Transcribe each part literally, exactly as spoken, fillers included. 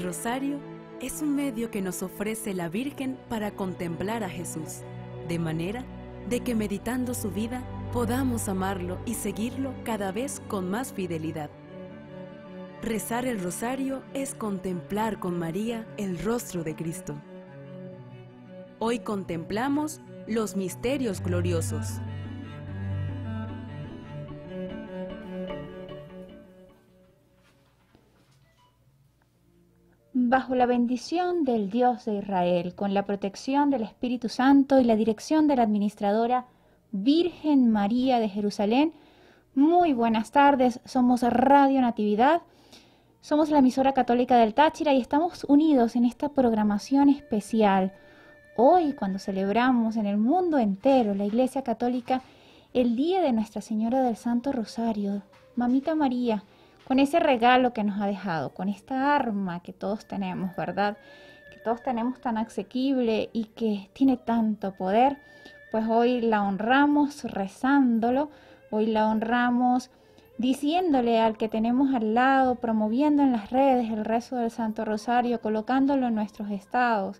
rosario es un medio que nos ofrece la Virgen para contemplar a Jesús, de manera de que meditando su vida podamos amarlo y seguirlo cada vez con más fidelidad. Rezar el rosario es contemplar con María el rostro de Cristo. Hoy contemplamos los misterios gloriosos. Bajo la bendición del Dios de Israel, con la protección del Espíritu Santo y la dirección de la administradora Virgen María de Jerusalén, muy buenas tardes. Somos Radio Natividad, somos la emisora católica del Táchira y estamos unidos en esta programación especial. Hoy, cuando celebramos en el mundo entero, la Iglesia Católica, el Día de Nuestra Señora del Santo Rosario, Mamita María, con ese regalo que nos ha dejado, con esta arma que todos tenemos, ¿verdad? Que todos tenemos tan asequible y que tiene tanto poder, pues hoy la honramos rezándolo, hoy la honramos diciéndole al que tenemos al lado, promoviendo en las redes el rezo del Santo Rosario, colocándolo en nuestros estados,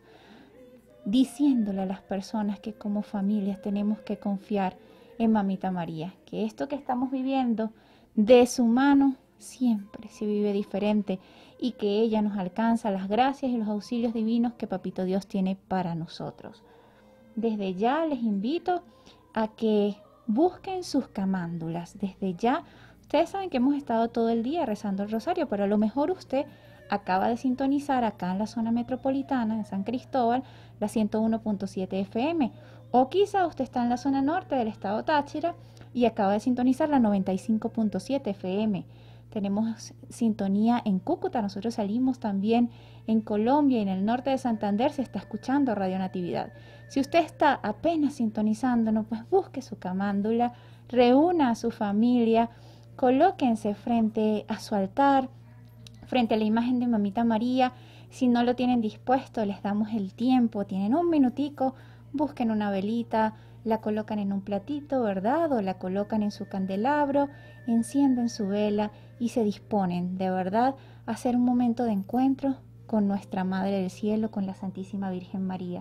diciéndole a las personas que como familias tenemos que confiar en Mamita María, que esto que estamos viviendo de su mano siempre se vive diferente y que ella nos alcanza las gracias y los auxilios divinos que Papito Dios tiene para nosotros. Desde ya les invito a que busquen sus camándulas. Desde ya, ustedes saben que hemos estado todo el día rezando el rosario, pero a lo mejor usted acaba de sintonizar acá en la zona metropolitana de San Cristóbal la ciento uno punto siete F M, o quizá usted está en la zona norte del estado Táchira y acaba de sintonizar la noventa y cinco punto siete F M. Tenemos sintonía en Cúcuta, nosotros salimos también en Colombia y en el norte de Santander se está escuchando Radio Natividad. Si usted está apenas sintonizándonos, pues busque su camándula, reúna a su familia, colóquense frente a su altar, frente a la imagen de Mamita María. Si no lo tienen dispuesto, les damos el tiempo, tienen un minutico, busquen una velita, la colocan en un platito, ¿verdad? O la colocan en su candelabro, encienden su vela y se disponen, de verdad, a hacer un momento de encuentro con nuestra Madre del Cielo, con la Santísima Virgen María.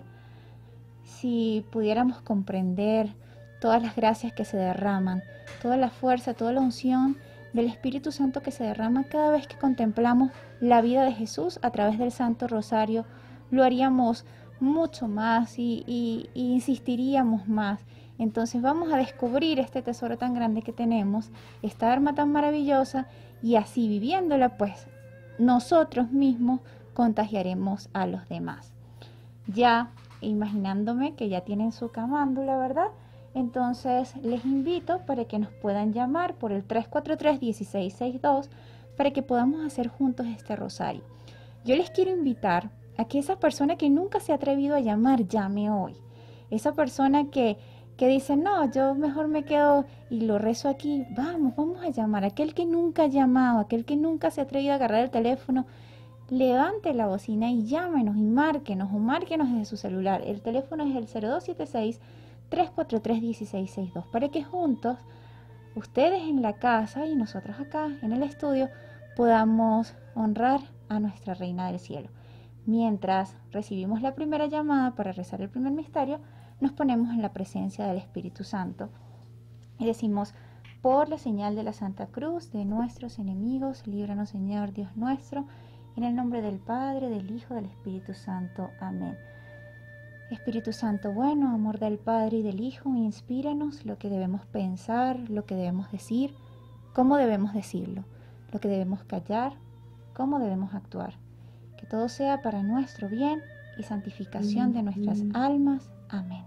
Si pudiéramos comprender todas las gracias que se derraman, toda la fuerza, toda la unción del Espíritu Santo que se derrama cada vez que contemplamos la vida de Jesús a través del Santo Rosario, lo haríamos mucho más y, y, y insistiríamos más. Entonces vamos a descubrir este tesoro tan grande que tenemos, esta arma tan maravillosa, y así viviéndola, pues nosotros mismos contagiaremos a los demás. Ya imaginándome que ya tienen su camándula, ¿verdad? Entonces les invito para que nos puedan llamar por el tres cuatro tres, uno seis seis dos para que podamos hacer juntos este rosario. Yo les quiero invitar a que esa persona que nunca se ha atrevido a llamar, llame hoy. Esa persona que, que dice, no, yo mejor me quedo y lo rezo aquí. Vamos, vamos a llamar. Aquel que nunca ha llamado, aquel que nunca se ha atrevido a agarrar el teléfono, levante la bocina y llámenos y márquenos o márquenos desde su celular. El teléfono es el cero dos siete seis, tres cuatro tres, uno seis seis dos para que juntos, ustedes en la casa y nosotros acá en el estudio, podamos honrar a nuestra Reina del Cielo. Mientras recibimos la primera llamada para rezar el primer misterio, nos ponemos en la presencia del Espíritu Santo y decimos, por la señal de la Santa Cruz de nuestros enemigos, líbranos Señor Dios nuestro, en el nombre del Padre, del Hijo, del Espíritu Santo. Amén. Espíritu Santo bueno, amor del Padre y del Hijo, inspíranos lo que debemos pensar, lo que debemos decir, cómo debemos decirlo, lo que debemos callar, cómo debemos actuar. Que todo sea para nuestro bien y santificación de nuestras almas. Amén.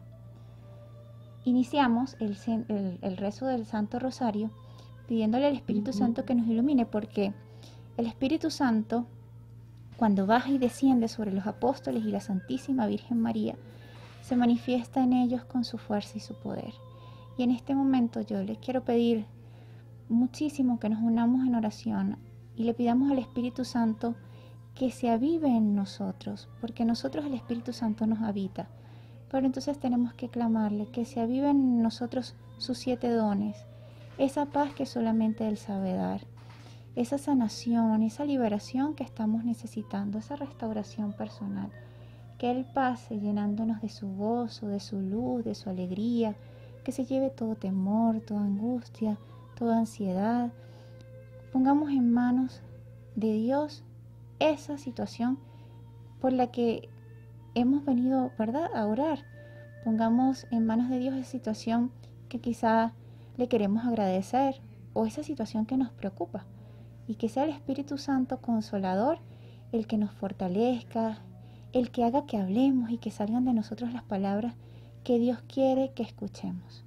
Iniciamos el, el, el rezo del Santo Rosario pidiéndole al Espíritu Santo que nos ilumine, porque el Espíritu Santo, cuando baja y desciende sobre los apóstoles y la Santísima Virgen María, se manifiesta en ellos con su fuerza y su poder. Y en este momento yo les quiero pedir muchísimo que nos unamos en oración y le pidamos al Espíritu Santo que se avive en nosotros, porque nosotros el Espíritu Santo nos habita. Pero entonces tenemos que clamarle que se avive en nosotros sus siete dones, esa paz que solamente Él sabe dar, esa sanación, esa liberación que estamos necesitando, esa restauración personal. Que Él pase llenándonos de su gozo, de su luz, de su alegría, que se lleve todo temor, toda angustia, toda ansiedad. Pongamos en manos de Dios esa situación por la que hemos venido, ¿verdad?, a orar. Pongamos en manos de Dios esa situación que quizá le queremos agradecer o esa situación que nos preocupa. Y que sea el Espíritu Santo Consolador el que nos fortalezca, el que haga que hablemos y que salgan de nosotros las palabras que Dios quiere que escuchemos.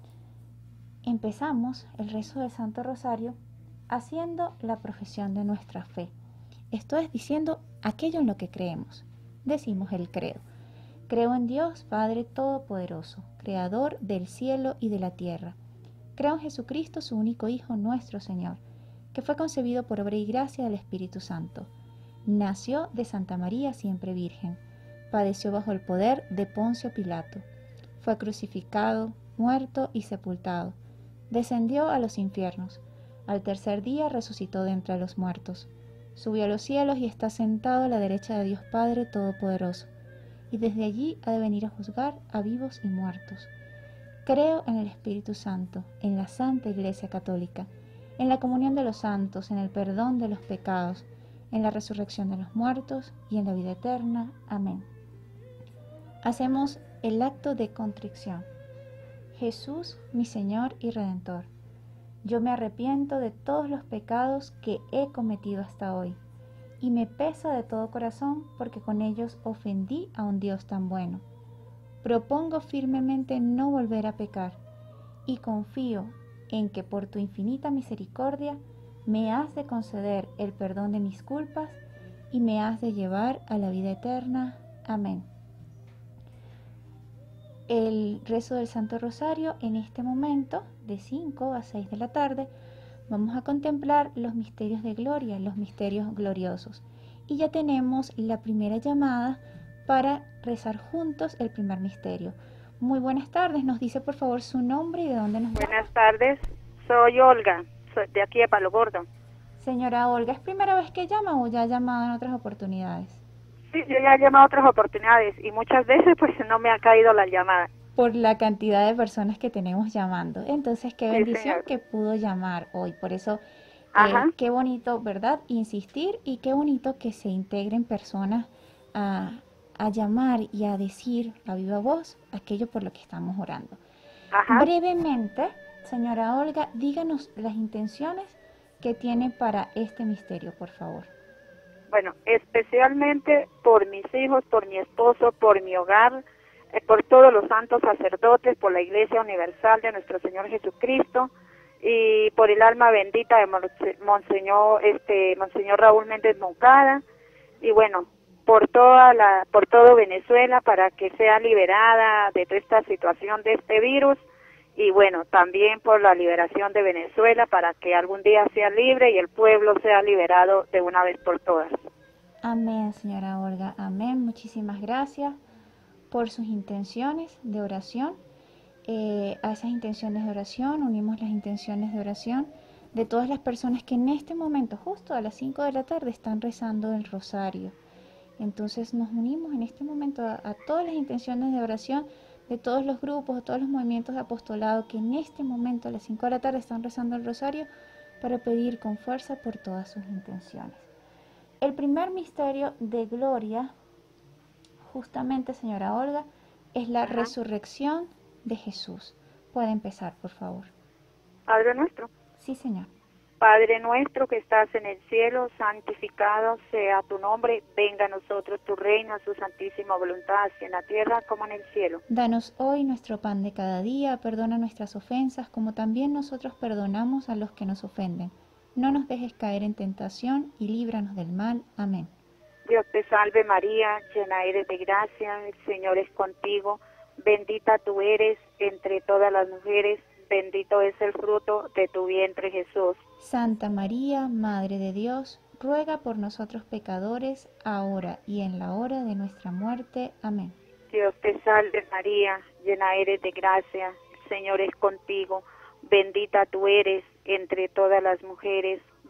Empezamos el rezo del Santo Rosario haciendo la profesión de nuestra fe. Esto es diciendo aquello en lo que creemos. Decimos el credo. Creo en Dios, Padre Todopoderoso, Creador del cielo y de la tierra. Creo en Jesucristo, su único Hijo, nuestro Señor, que fue concebido por obra y gracia del Espíritu Santo. Nació de Santa María siempre Virgen, padeció bajo el poder de Poncio Pilato, fue crucificado, muerto y sepultado, descendió a los infiernos, al tercer día resucitó de entre los muertos, subió a los cielos y está sentado a la derecha de Dios Padre Todopoderoso, y desde allí ha de venir a juzgar a vivos y muertos. Creo en el Espíritu Santo, en la Santa Iglesia Católica, en la comunión de los santos, en el perdón de los pecados, en la resurrección de los muertos y en la vida eterna. Amén. Hacemos el acto de contrición. Jesús, mi Señor y Redentor, yo me arrepiento de todos los pecados que he cometido hasta hoy, y me pesa de todo corazón porque con ellos ofendí a un Dios tan bueno. Propongo firmemente no volver a pecar, y confío en que por tu infinita misericordia me has de conceder el perdón de mis culpas y me has de llevar a la vida eterna. Amén. El rezo del Santo Rosario en este momento, de cinco a seis de la tarde, vamos a contemplar los misterios de gloria, los misterios gloriosos. Y ya tenemos la primera llamada para rezar juntos el primer misterio. Muy buenas tardes, nos dice por favor su nombre y de dónde nos llama. Buenas tardes, soy Olga, soy de aquí de Palo Gordo. Señora Olga, ¿es primera vez que llama o ya ha llamado en otras oportunidades? Sí, yo ya he llamado otras oportunidades y muchas veces pues no me ha caído la llamada. Por la cantidad de personas que tenemos llamando. Entonces, qué bendición sí, que pudo llamar hoy. Por eso, eh, qué bonito, ¿verdad? Insistir y qué bonito que se integren personas a, a llamar y a decir a viva voz aquello por lo que estamos orando. Ajá. Brevemente, señora Olga, díganos las intenciones que tiene para este misterio, por favor. Bueno, especialmente por mis hijos, por mi esposo, por mi hogar, eh, por todos los santos sacerdotes, por la Iglesia Universal de nuestro Señor Jesucristo y por el alma bendita de Monseñor, este, Monseñor Raúl Méndez Moncada y bueno, por toda la, por todo Venezuela para que sea liberada de toda esta situación de este virus. Y bueno, también por la liberación de Venezuela para que algún día sea libre y el pueblo sea liberado de una vez por todas. Amén, señora Olga. Amén. Muchísimas gracias por sus intenciones de oración. Eh, a esas intenciones de oración unimos las intenciones de oración de todas las personas que en este momento, justo a las cinco de la tarde, están rezando el rosario. Entonces nos unimos en este momento a, a todas las intenciones de oración de todos los grupos, de todos los movimientos de apostolado que en este momento a las cinco de la tarde están rezando el rosario para pedir con fuerza por todas sus intenciones. El primer misterio de gloria, justamente, señora Olga, es la Ajá. resurrección de Jesús. Puede empezar, por favor. Padre nuestro. Sí, señor. Padre nuestro que estás en el cielo, santificado sea tu nombre, venga a nosotros tu reino, su santísima voluntad, así en la tierra como en el cielo. Danos hoy nuestro pan de cada día, perdona nuestras ofensas, como también nosotros perdonamos a los que nos ofenden. No nos dejes caer en tentación y líbranos del mal. Amén. Dios te salve María, llena eres de gracia, el Señor es contigo, bendita tú eres entre todas las mujeres, bendito es el fruto de tu vientre, Jesús. Santa María, Madre de Dios, ruega por nosotros pecadores, ahora y en la hora de nuestra muerte. Amén. Dios te salve María, llena eres de gracia, el Señor es contigo, bendita tú eres entre todas las mujeres,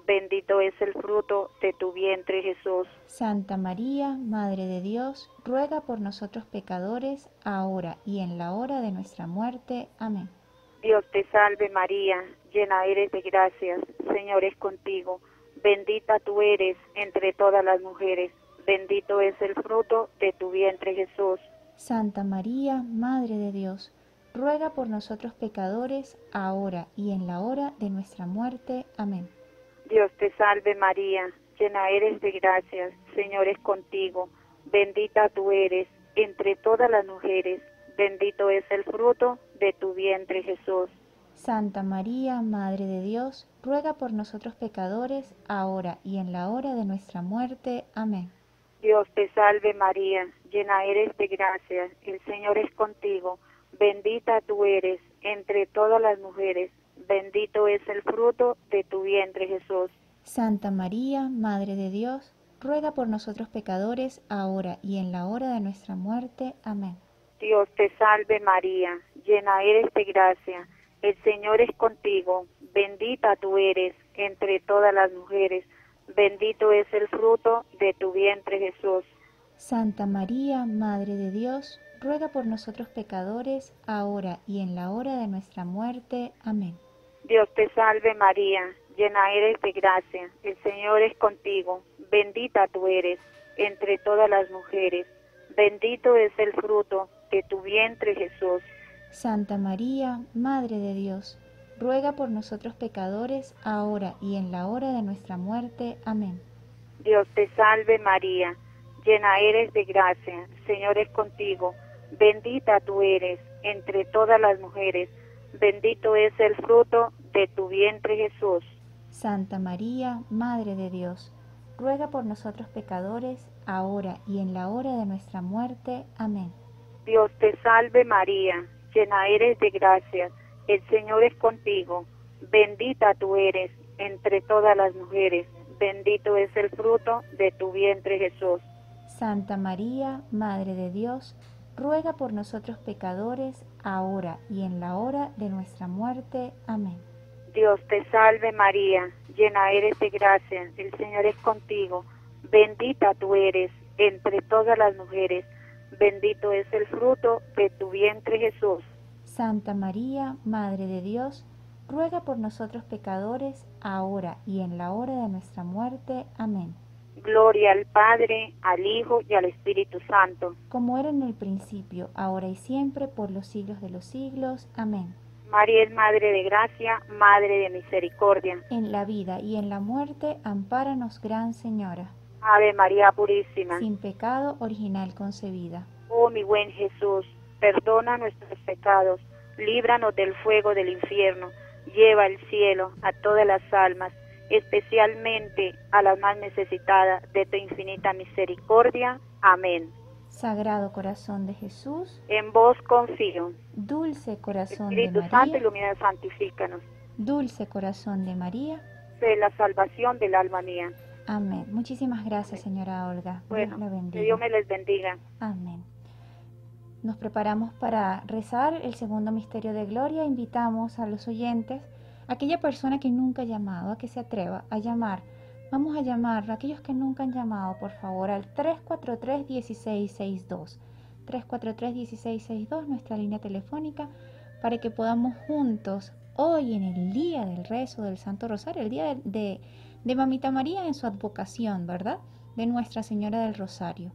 bendito es el fruto de tu vientre, Jesús. Santa María, Madre de Dios, ruega por nosotros pecadores, ahora y en la hora de nuestra muerte. Amén. Dios te salve María, llena eres de gracias, Señor es contigo. Bendita tú eres entre todas las mujeres, bendito es el fruto de tu vientre, Jesús. Santa María, Madre de Dios, ruega por nosotros pecadores, ahora y en la hora de nuestra muerte. Amén. Dios te salve María, llena eres de gracias, Señor es contigo. Bendita tú eres entre todas las mujeres, bendito es el fruto de tu vientre, Jesús. Santa María, Madre de Dios, ruega por nosotros pecadores, ahora y en la hora de nuestra muerte. Amén. Dios te salve María, llena eres de gracia, el Señor es contigo. Bendita tú eres entre todas las mujeres, bendito es el fruto de tu vientre, Jesús. Santa María, Madre de Dios, ruega por nosotros pecadores, ahora y en la hora de nuestra muerte. Amén. Dios te salve María, llena eres de gracia, el Señor es contigo. Bendita tú eres entre todas las mujeres, bendito es el fruto de tu vientre, Jesús. Santa María, Madre de Dios, ruega por nosotros pecadores, ahora y en la hora de nuestra muerte. Amén. Dios te salve María, llena eres de gracia, el Señor es contigo. Bendita tú eres entre todas las mujeres, bendito es el fruto de tu vientre, Jesús. Santa María, Madre de Dios, ruega por nosotros pecadores, ahora y en la hora de nuestra muerte. Amén. Dios te salve María, llena eres de gracia, el Señor es contigo. Bendita tú eres entre todas las mujeres, bendito es el fruto de tu vientre, Jesús. Santa María, Madre de Dios, ruega por nosotros pecadores, ahora y en la hora de nuestra muerte. Amén. Dios te salve María, llena eres de gracia, el Señor es contigo. Bendita tú eres entre todas las mujeres, bendito es el fruto de tu vientre, Jesús. Santa María, Madre de Dios, ruega por nosotros pecadores, ahora y en la hora de nuestra muerte. Amén. Dios te salve María, llena eres de gracia, el Señor es contigo. Bendita tú eres entre todas las mujeres, bendito es el fruto de tu vientre, Jesús. Santa María, Madre de Dios, ruega por nosotros pecadores, ahora y en la hora de nuestra muerte. Amén. Gloria al Padre, al Hijo y al Espíritu Santo. Como era en el principio, ahora y siempre, por los siglos de los siglos. Amén. María es Madre de Gracia, Madre de Misericordia. En la vida y en la muerte, ampáranos, Gran Señora. Ave María Purísima. Sin pecado original concebida. Oh mi buen Jesús, perdona nuestros pecados, líbranos del fuego del infierno, lleva al cielo a todas las almas, especialmente a las más necesitadas de tu infinita misericordia. Amén. Sagrado Corazón de Jesús, en vos confío. Dulce Corazón de Espíritu María, Santo, ilumina y santifícanos. Dulce Corazón de María, sé la salvación del alma mía. Amén. Muchísimas gracias, señora Olga. Bueno, Dios la bendiga. que Dios me les bendiga. Amén. Nos preparamos para rezar el segundo misterio de gloria. Invitamos a los oyentes, a aquella persona que nunca ha llamado, a que se atreva a llamar. Vamos a llamar a aquellos que nunca han llamado, por favor, al tres cuatro tres, uno seis seis dos. tres cuatro tres, uno seis seis dos, nuestra línea telefónica, para que podamos juntos, hoy en el día del rezo del Santo Rosario, el día de, de, de Mamita María en su advocación, ¿verdad? De Nuestra Señora del Rosario.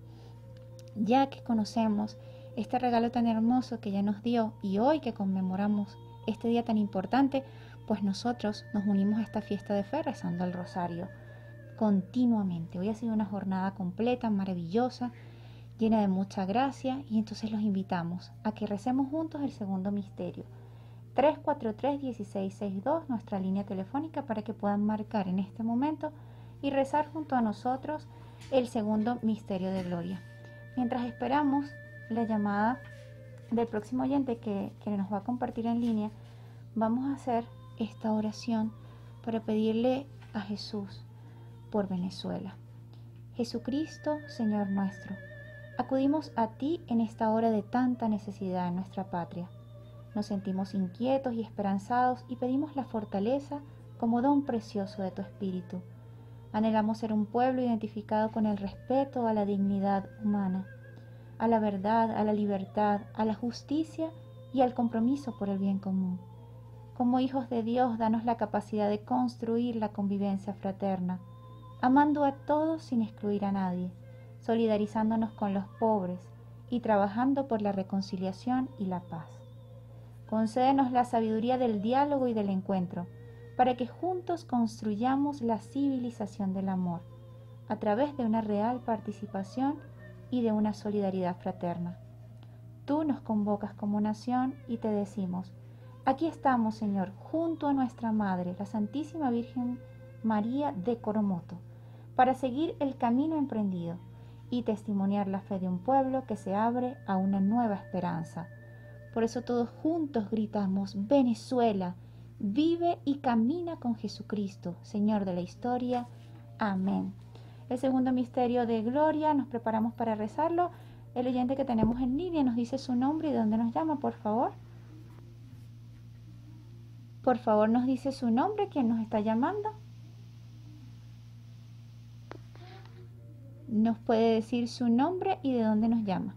Ya que conocemos este regalo tan hermoso que ella nos dio y hoy que conmemoramos este día tan importante, pues nosotros nos unimos a esta fiesta de fe rezando el Rosario continuamente. Hoy ha sido una jornada completa, maravillosa, llena de mucha gracia, y entonces los invitamos a que recemos juntos el segundo misterio. tres cuatro tres, uno seis seis dos, nuestra línea telefónica, para que puedan marcar en este momento y rezar junto a nosotros el segundo misterio de gloria. Mientras esperamos la llamada del próximo oyente que, que nos va a compartir en línea, vamos a hacer esta oración para pedirle a Jesús por Venezuela. Jesucristo, Señor nuestro, acudimos a ti en esta hora de tanta necesidad en nuestra patria. Nos sentimos inquietos y esperanzados y pedimos la fortaleza como don precioso de tu Espíritu. Anhelamos ser un pueblo identificado con el respeto a la dignidad humana, a la verdad, a la libertad, a la justicia y al compromiso por el bien común. Como hijos de Dios, danos la capacidad de construir la convivencia fraterna, amando a todos sin excluir a nadie, solidarizándonos con los pobres y trabajando por la reconciliación y la paz. Concédenos la sabiduría del diálogo y del encuentro, para que juntos construyamos la civilización del amor, a través de una real participación y de una solidaridad fraterna. Tú nos convocas como nación y te decimos: aquí estamos, Señor, junto a nuestra Madre, la Santísima Virgen María de Coromoto, para seguir el camino emprendido y testimoniar la fe de un pueblo que se abre a una nueva esperanza. Por eso todos juntos gritamos: Venezuela, vive y camina con Jesucristo, Señor de la historia. Amén. El segundo misterio de gloria, nos preparamos para rezarlo. El oyente que tenemos en línea nos dice su nombre y de dónde nos llama, por favor. Por favor, nos dice su nombre, quién nos está llamando. Nos puede decir su nombre y de dónde nos llama.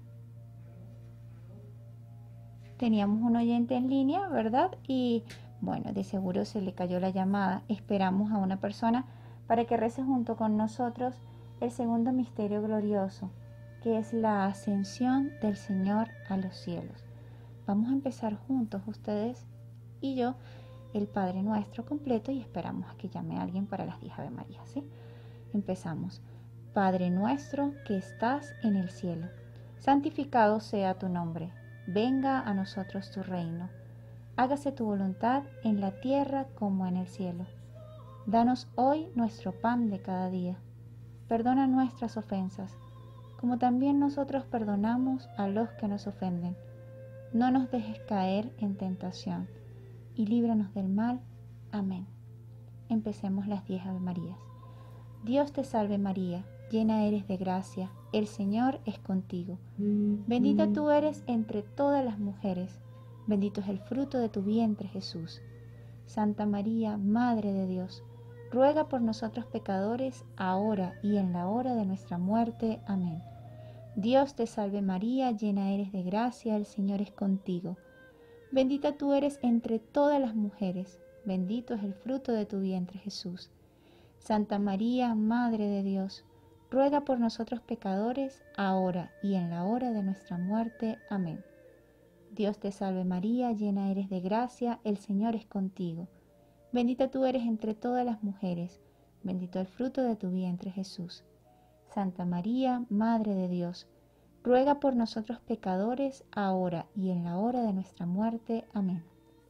Teníamos un oyente en línea, ¿verdad? Y bueno, de seguro se le cayó la llamada. Esperamos a una persona para que rece junto con nosotros el segundo misterio glorioso, que es la ascensión del Señor a los cielos. Vamos a empezar juntos, ustedes y yo, el Padre Nuestro completo, y esperamos a que llame a alguien para las diez Ave María, ¿sí? Empezamos. Padre nuestro que estás en el cielo, santificado sea tu nombre. Venga a nosotros tu reino. Hágase tu voluntad en la tierra como en el cielo. Danos hoy nuestro pan de cada día. Perdona nuestras ofensas, como también nosotros perdonamos a los que nos ofenden. No nos dejes caer en tentación, y líbranos del mal. Amén. Empecemos las diez Ave Marías. Dios te salve María, llena eres de gracia, el Señor es contigo. Bendita tú eres entre todas las mujeres, bendito es el fruto de tu vientre Jesús. Santa María, Madre de Dios, ruega por nosotros pecadores, ahora y en la hora de nuestra muerte. Amén. Dios te salve María, llena eres de gracia, el Señor es contigo. Bendita tú eres entre todas las mujeres, bendito es el fruto de tu vientre Jesús. Santa María, Madre de Dios, ruega por nosotros pecadores, ahora y en la hora de nuestra muerte. Amén. Dios te salve María, llena eres de gracia, el Señor es contigo. Bendita tú eres entre todas las mujeres, bendito el fruto de tu vientre Jesús. Santa María, Madre de Dios, ruega por nosotros pecadores, ahora y en la hora de nuestra muerte. Amén.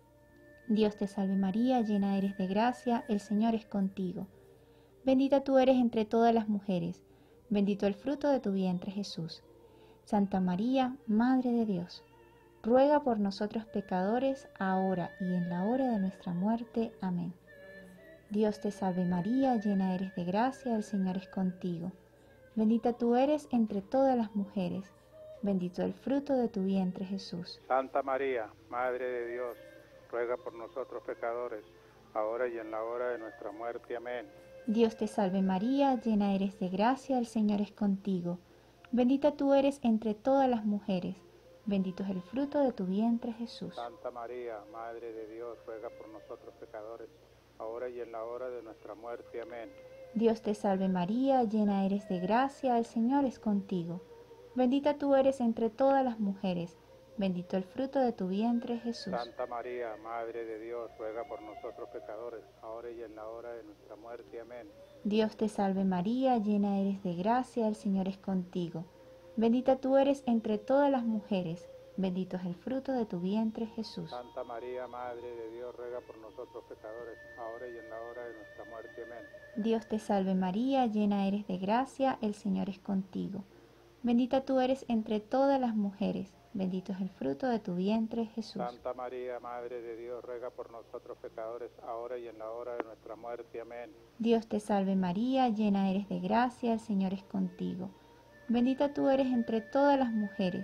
Dios te salve María, llena eres de gracia, el Señor es contigo. Bendita tú eres entre todas las mujeres, bendito el fruto de tu vientre Jesús. Santa María, Madre de Dios, ruega por nosotros pecadores, ahora y en la hora de nuestra muerte. Amén. Dios te salve María, llena eres de gracia, el Señor es contigo. Bendita tú eres entre todas las mujeres, bendito el fruto de tu vientre Jesús. Santa María, Madre de Dios, ruega por nosotros pecadores, ahora y en la hora de nuestra muerte. Amén. Dios te salve María, llena eres de gracia, el Señor es contigo. Bendita tú eres entre todas las mujeres, bendito es el fruto de tu vientre Jesús. Santa María, Madre de Dios, ruega por nosotros pecadores, ahora y en la hora de nuestra muerte. Amén. Dios te salve María, llena eres de gracia, el Señor es contigo. Bendita tú eres entre todas las mujeres, bendito el fruto de tu vientre Jesús. Santa María, Madre de Dios, ruega por nosotros pecadores, ahora y en la hora de nuestra muerte. Amén. Dios te salve María, llena eres de gracia, el Señor es contigo. Bendita tú eres entre todas las mujeres, bendito es el fruto de tu vientre Jesús. Santa María, Madre de Dios, ruega por nosotros pecadores, ahora y en la hora de nuestra muerte. Amén. Dios te salve María, llena eres de gracia, el Señor es contigo. Bendita tú eres entre todas las mujeres, bendito es el fruto de tu vientre Jesús. Santa María, Madre de Dios, ruega por nosotros pecadores, ahora y en la hora de nuestra muerte. Amén. Dios te salve María, llena eres de gracia, el Señor es contigo. Bendita tú eres entre todas las mujeres,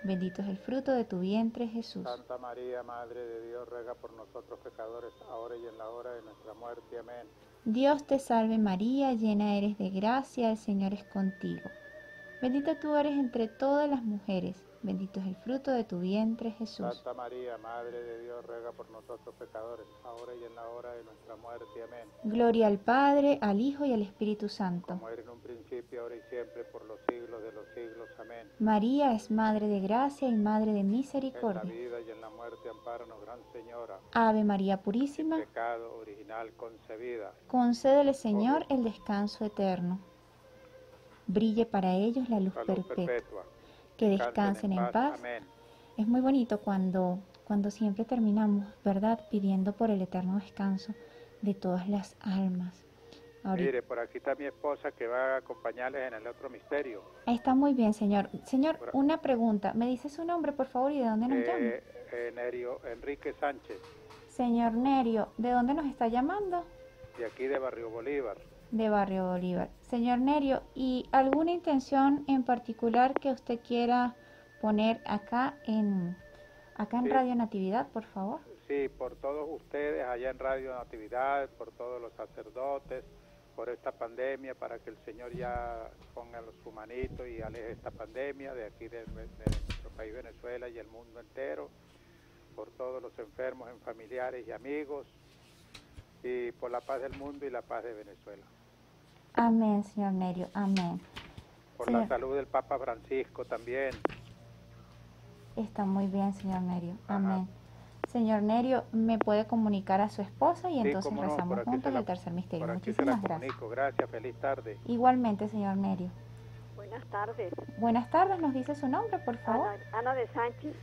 Bendito es el fruto de tu vientre, Jesús. Santa María, Madre de Dios, ruega por nosotros pecadores, ahora y en la hora de nuestra muerte. Amén. Dios te salve María, llena eres de gracia, el Señor es contigo. Bendita tú eres entre todas las mujeres, bendito es el fruto de tu vientre, Jesús. Santa María, Madre de Dios, ruega por nosotros pecadores, ahora y en la hora de nuestra muerte. Amén. Gloria al Padre, al Hijo y al Espíritu Santo. Como era en un principio, ahora y siempre, por los siglos de los siglos. Amén. María es Madre de gracia y Madre de En la misericordia. vida y en la muerte, ampáranos, Gran Señora. Ave María Purísima, Pecado original concebida. concédele, Señor, el descanso eterno. Brille para ellos la luz Salud perpetua. perpetua. Que descansen en paz. Amén. Es muy bonito cuando, cuando siempre terminamos, ¿verdad?, pidiendo por el eterno descanso de todas las almas. Ahorita. Mire, por aquí está mi esposa que va a acompañarles en el otro misterio. Está muy bien, señor. Señor, Por- una pregunta. ¿Me dice su nombre, por favor, y de dónde nos llama? Eh, eh, Nerio Enrique Sánchez, Señor Nerio, ¿de dónde nos está llamando? de aquí de Barrio Bolívar. De Barrio Bolívar. Señor Nerio, ¿y alguna intención en particular que usted quiera poner acá en, acá en Sí. Radio Natividad, por favor? Sí, por todos ustedes allá en Radio Natividad, por todos los sacerdotes, por esta pandemia, para que el Señor ya ponga su manito y aleje esta pandemia de aquí de, de nuestro país Venezuela y el mundo entero, por todos los enfermos, en familiares y amigos, y por la paz del mundo y la paz de Venezuela. Amén, señor Nerio, amén. Por Señor. la salud del Papa Francisco también. Está muy bien, señor Nerio, Ajá. amén. Señor Nerio, ¿me puede comunicar a su esposa y Sí, entonces cómo no, rezamos por aquí juntos se la- el tercer misterio? Por aquí se la Muchísimas gracias. comunico. Gracias, feliz tarde. Igualmente, señor Nerio. Buenas tardes. Buenas tardes, ¿nos dice su nombre, por favor? Ana, Ana de Sánchez.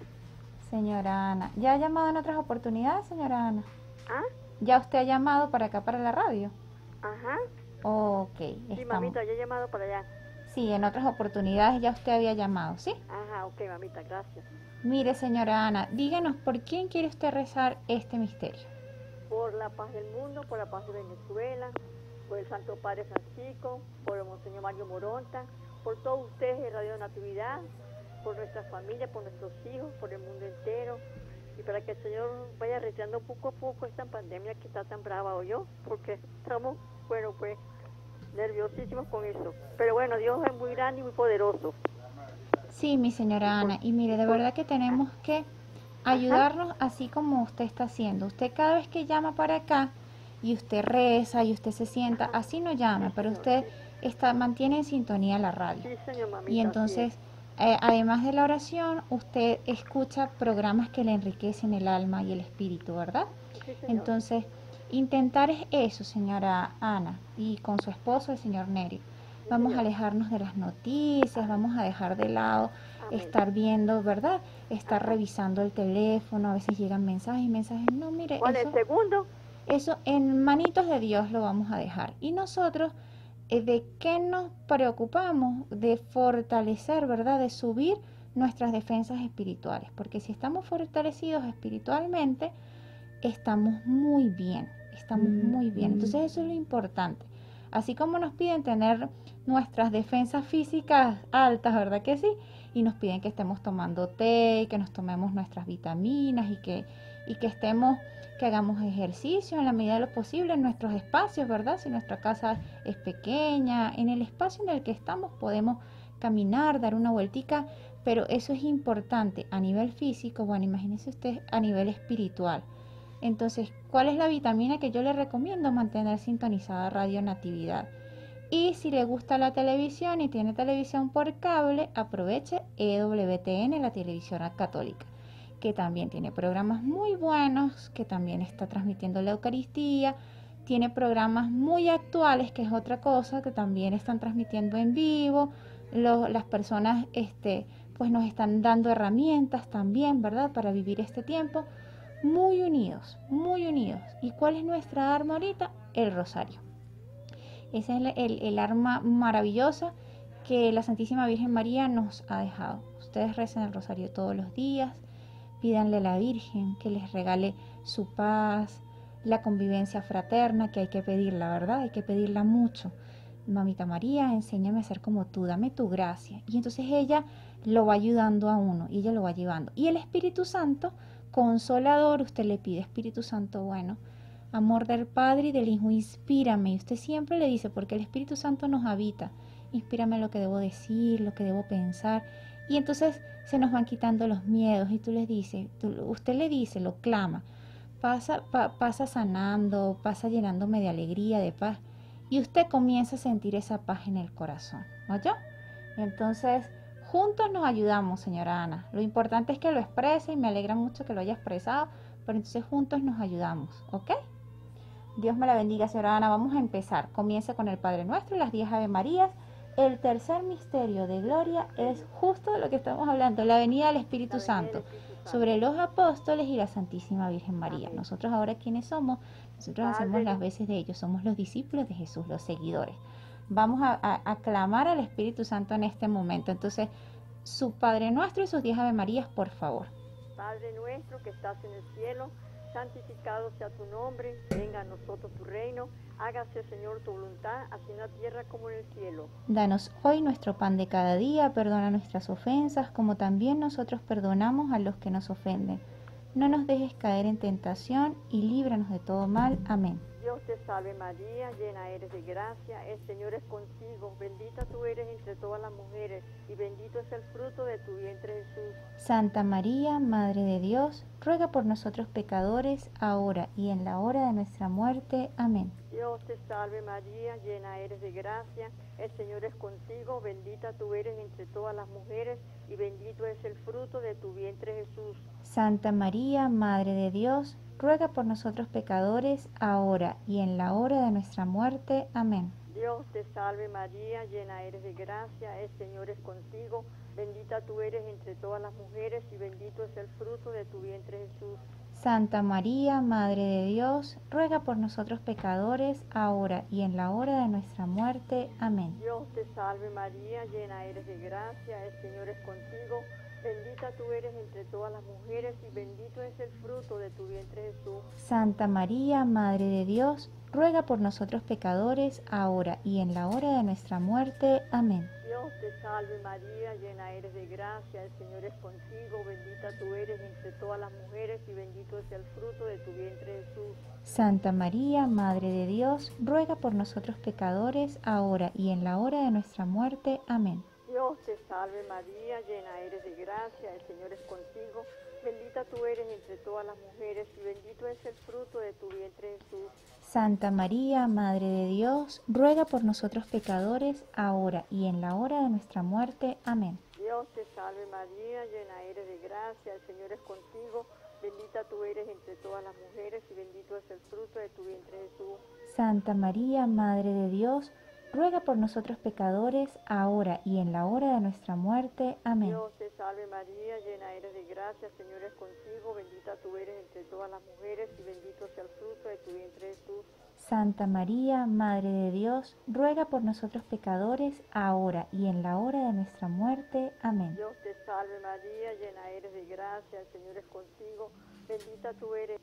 Señora Ana, ¿ya ha llamado en otras oportunidades, señora Ana? ¿Ah? ¿Ya usted ha llamado para acá, para la radio? Ajá. Ok, Sí, estamos. mamita, yo he llamado para allá. Sí, en otras oportunidades ya usted había llamado, ¿sí? Ajá, ok, mamita, gracias. Mire, señora Ana, díganos por quién quiere usted rezar este misterio. Por la paz del mundo, por la paz de Venezuela, por el Santo Padre Francisco, por el Monseñor Mario Moronta, por todos ustedes de Radio Natividad, por nuestras familias, por nuestros hijos, por el mundo entero, y para que el Señor vaya retirando poco a poco esta pandemia que está tan brava, ¿o yo? Porque estamos, bueno, pues, nerviosísimos con eso. Pero bueno, Dios es muy grande y muy poderoso. Sí, mi señora Ana, y mire, de verdad que tenemos que ayudarnos así como usted está haciendo. Usted cada vez que llama para acá y usted reza y usted se sienta, así no llama, pero usted está, mantiene en sintonía la radio. Sí, señor, mamita. Y así entonces, es. eh, además de la oración, usted escucha programas que le enriquecen el alma y el espíritu, ¿verdad? Sí, señor. Entonces, intentar es eso, señora Ana, y con su esposo, el señor Nerio. Vamos a alejarnos de las noticias, vamos a dejar de lado Amén. estar viendo, ¿verdad? Estar revisando el teléfono, a veces llegan mensajes y mensajes. No, mire, ¿Cuál es eso, el segundo? eso en manitos de Dios lo vamos a dejar. Y nosotros, eh, ¿de qué nos preocupamos? De fortalecer, ¿verdad? De subir nuestras defensas espirituales. Porque si estamos fortalecidos espiritualmente, estamos muy bien, estamos muy bien. Entonces eso es lo importante. Así como nos piden tener nuestras defensas físicas altas, ¿verdad que sí? Y nos piden que estemos tomando té, que nos tomemos nuestras vitaminas y que, y que estemos, que hagamos ejercicio en la medida de lo posible en nuestros espacios, ¿verdad? Si nuestra casa es pequeña, en el espacio en el que estamos podemos caminar, dar una vueltica, pero eso es importante a nivel físico, bueno, imagínense usted a nivel espiritual. Entonces, ¿cuál es la vitamina que yo le recomiendo? Mantener sintonizada Radio Natividad. Y si le gusta la televisión y tiene televisión por cable, aproveche E W T N, la televisión católica, que también tiene programas muy buenos, que también está transmitiendo la Eucaristía, tiene programas muy actuales, que es otra cosa, que también están transmitiendo en vivo. Lo, las personas este, pues nos están dando herramientas también, ¿verdad?, para vivir este tiempo. Muy unidos, muy unidos. ¿Y cuál es nuestra arma ahorita? El rosario. Ese es el, el, el arma maravillosa que la Santísima Virgen María nos ha dejado. Ustedes recen el rosario todos los días, pídanle a la Virgen que les regale su paz, la convivencia fraterna, que hay que pedirla, ¿verdad? Hay que pedirla mucho. Mamita María, enséñame a ser como tú, dame tu gracia. Y entonces ella lo va ayudando a uno y ella lo va llevando. Y el Espíritu Santo, consolador, usted le pide, Espíritu Santo, bueno, amor del Padre y del Hijo, inspírame. Y usted siempre le dice, porque el Espíritu Santo nos habita, inspírame lo que debo decir, lo que debo pensar. Y entonces se nos van quitando los miedos y tú les dices, tú, usted le dice, lo clama, pasa, pa, pasa sanando, pasa llenándome de alegría, de paz. Y usted comienza a sentir esa paz en el corazón, ¿oyó? Entonces, juntos nos ayudamos, señora Ana. Lo importante es que lo exprese y me alegra mucho que lo haya expresado, pero entonces juntos nos ayudamos, ¿ok? Dios me la bendiga, señora Ana. Vamos a empezar. Comienza con el Padre Nuestro y las diez Ave Marías. El tercer misterio de gloria es justo de lo que estamos hablando, la venida del Espíritu Santo sobre los apóstoles y la Santísima Virgen María. Nosotros ahora, ¿quiénes somos? Nosotros hacemos las veces de ellos, somos los discípulos de Jesús, los seguidores. Vamos a, a, a clamar al Espíritu Santo en este momento. Entonces, su Padre Nuestro y sus diez Ave Marías, por favor. Padre nuestro que estás en el cielo, santificado sea tu nombre, venga a nosotros tu reino, hágase, Señor, tu voluntad, así en la tierra como en el cielo. Danos hoy nuestro pan de cada día, perdona nuestras ofensas, como también nosotros perdonamos a los que nos ofenden. No nos dejes caer en tentación y líbranos de todo mal. Amén. Dios te salve María, llena eres de gracia, el Señor es contigo, bendita tú eres entre todas las mujeres, y bendito es el fruto de tu vientre Jesús. Santa María, Madre de Dios, ruega por nosotros pecadores, ahora y en la hora de nuestra muerte. Amén. Dios te salve María, llena eres de gracia, el Señor es contigo, bendita tú eres entre todas las mujeres, y bendito es el fruto de tu vientre Jesús. Santa María, Madre de Dios, ruega por nosotros pecadores, ahora y en la hora de nuestra muerte. Amén. Dios te salve María, llena eres de gracia, el Señor es contigo, bendita tú eres entre todas las mujeres, y bendito es el fruto de tu vientre Jesús. Santa María, Madre de Dios, ruega por nosotros pecadores, ahora y en la hora de nuestra muerte. Amén. Dios te salve María, llena eres de gracia, el Señor es contigo, bendita tú eres entre todas las mujeres, y bendito es el fruto de tu vientre Jesús. Santa María, Madre de Dios, ruega por nosotros pecadores, ahora y en la hora de nuestra muerte. Amén. Dios te salve María, llena eres de gracia, el Señor es contigo, bendita tú eres entre todas las mujeres, y bendito es el fruto de tu vientre Jesús. Santa María, Madre de Dios, ruega por nosotros pecadores, ahora y en la hora de nuestra muerte. Amén. Dios te salve María, llena eres de gracia, el Señor es contigo, bendita tú eres entre todas las mujeres, y bendito es el fruto de tu vientre Jesús. Santa María, Madre de Dios, ruega por nosotros pecadores, ahora y en la hora de nuestra muerte. Amén. Dios te salve María, llena eres de gracia, el Señor es contigo, bendita tú eres entre todas las mujeres, y bendito es el fruto de tu vientre Jesús. Santa María, Madre de Dios, ruega por nosotros pecadores, ahora y en la hora de nuestra muerte. Amén. Dios te salve María, llena eres de gracia, el Señor es contigo, bendita tú eres entre todas las mujeres, y bendito sea el fruto de tu vientre Jesús. Santa María, Madre de Dios, ruega por nosotros pecadores, ahora y en la hora de nuestra muerte. Amén. Dios te salve María, llena eres de gracia, el Señor es contigo, bendita tú eres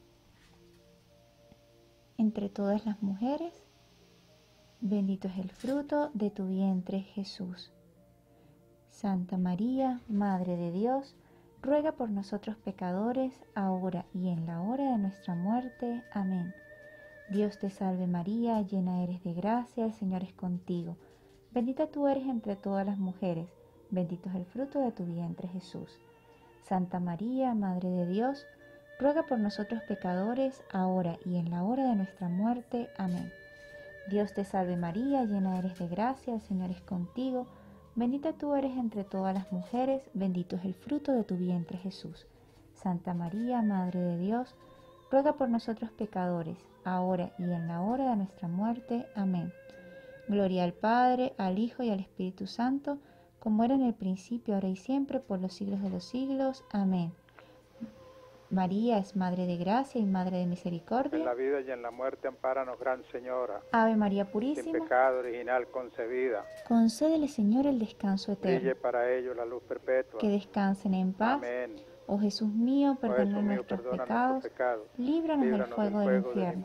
entre todas las mujeres, bendito es el fruto de tu vientre Jesús. Santa María, Madre de Dios, ruega por nosotros pecadores, ahora y en la hora de nuestra muerte. Amén. Dios te salve María, llena eres de gracia, el Señor es contigo. Bendita tú eres entre todas las mujeres, bendito es el fruto de tu vientre Jesús. Santa María, Madre de Dios, ruega por nosotros pecadores, ahora y en la hora de nuestra muerte. Amén. Dios te salve María, llena eres de gracia, el Señor es contigo. Bendita tú eres entre todas las mujeres, bendito es el fruto de tu vientre Jesús. Santa María, Madre de Dios, ruega por nosotros pecadores, ahora y en la hora de nuestra muerte. Amén. Gloria al Padre, al Hijo y al Espíritu Santo, como era en el principio, ahora y siempre, por los siglos de los siglos. Amén. María es Madre de Gracia y Madre de Misericordia. En la vida y en la muerte, ampáranos, Gran Señora. Ave María Purísima. Sin pecado original concebida. Concédele, Señor, el descanso eterno. Brille para ellos la luz perpetua. Que descansen en paz. Amén. Oh Jesús mío, perdona oh Jesús mío, nuestros perdona pecados. nuestros pecados. Líbranos, Líbranos del fuego del, del, fuego infierno. del infierno.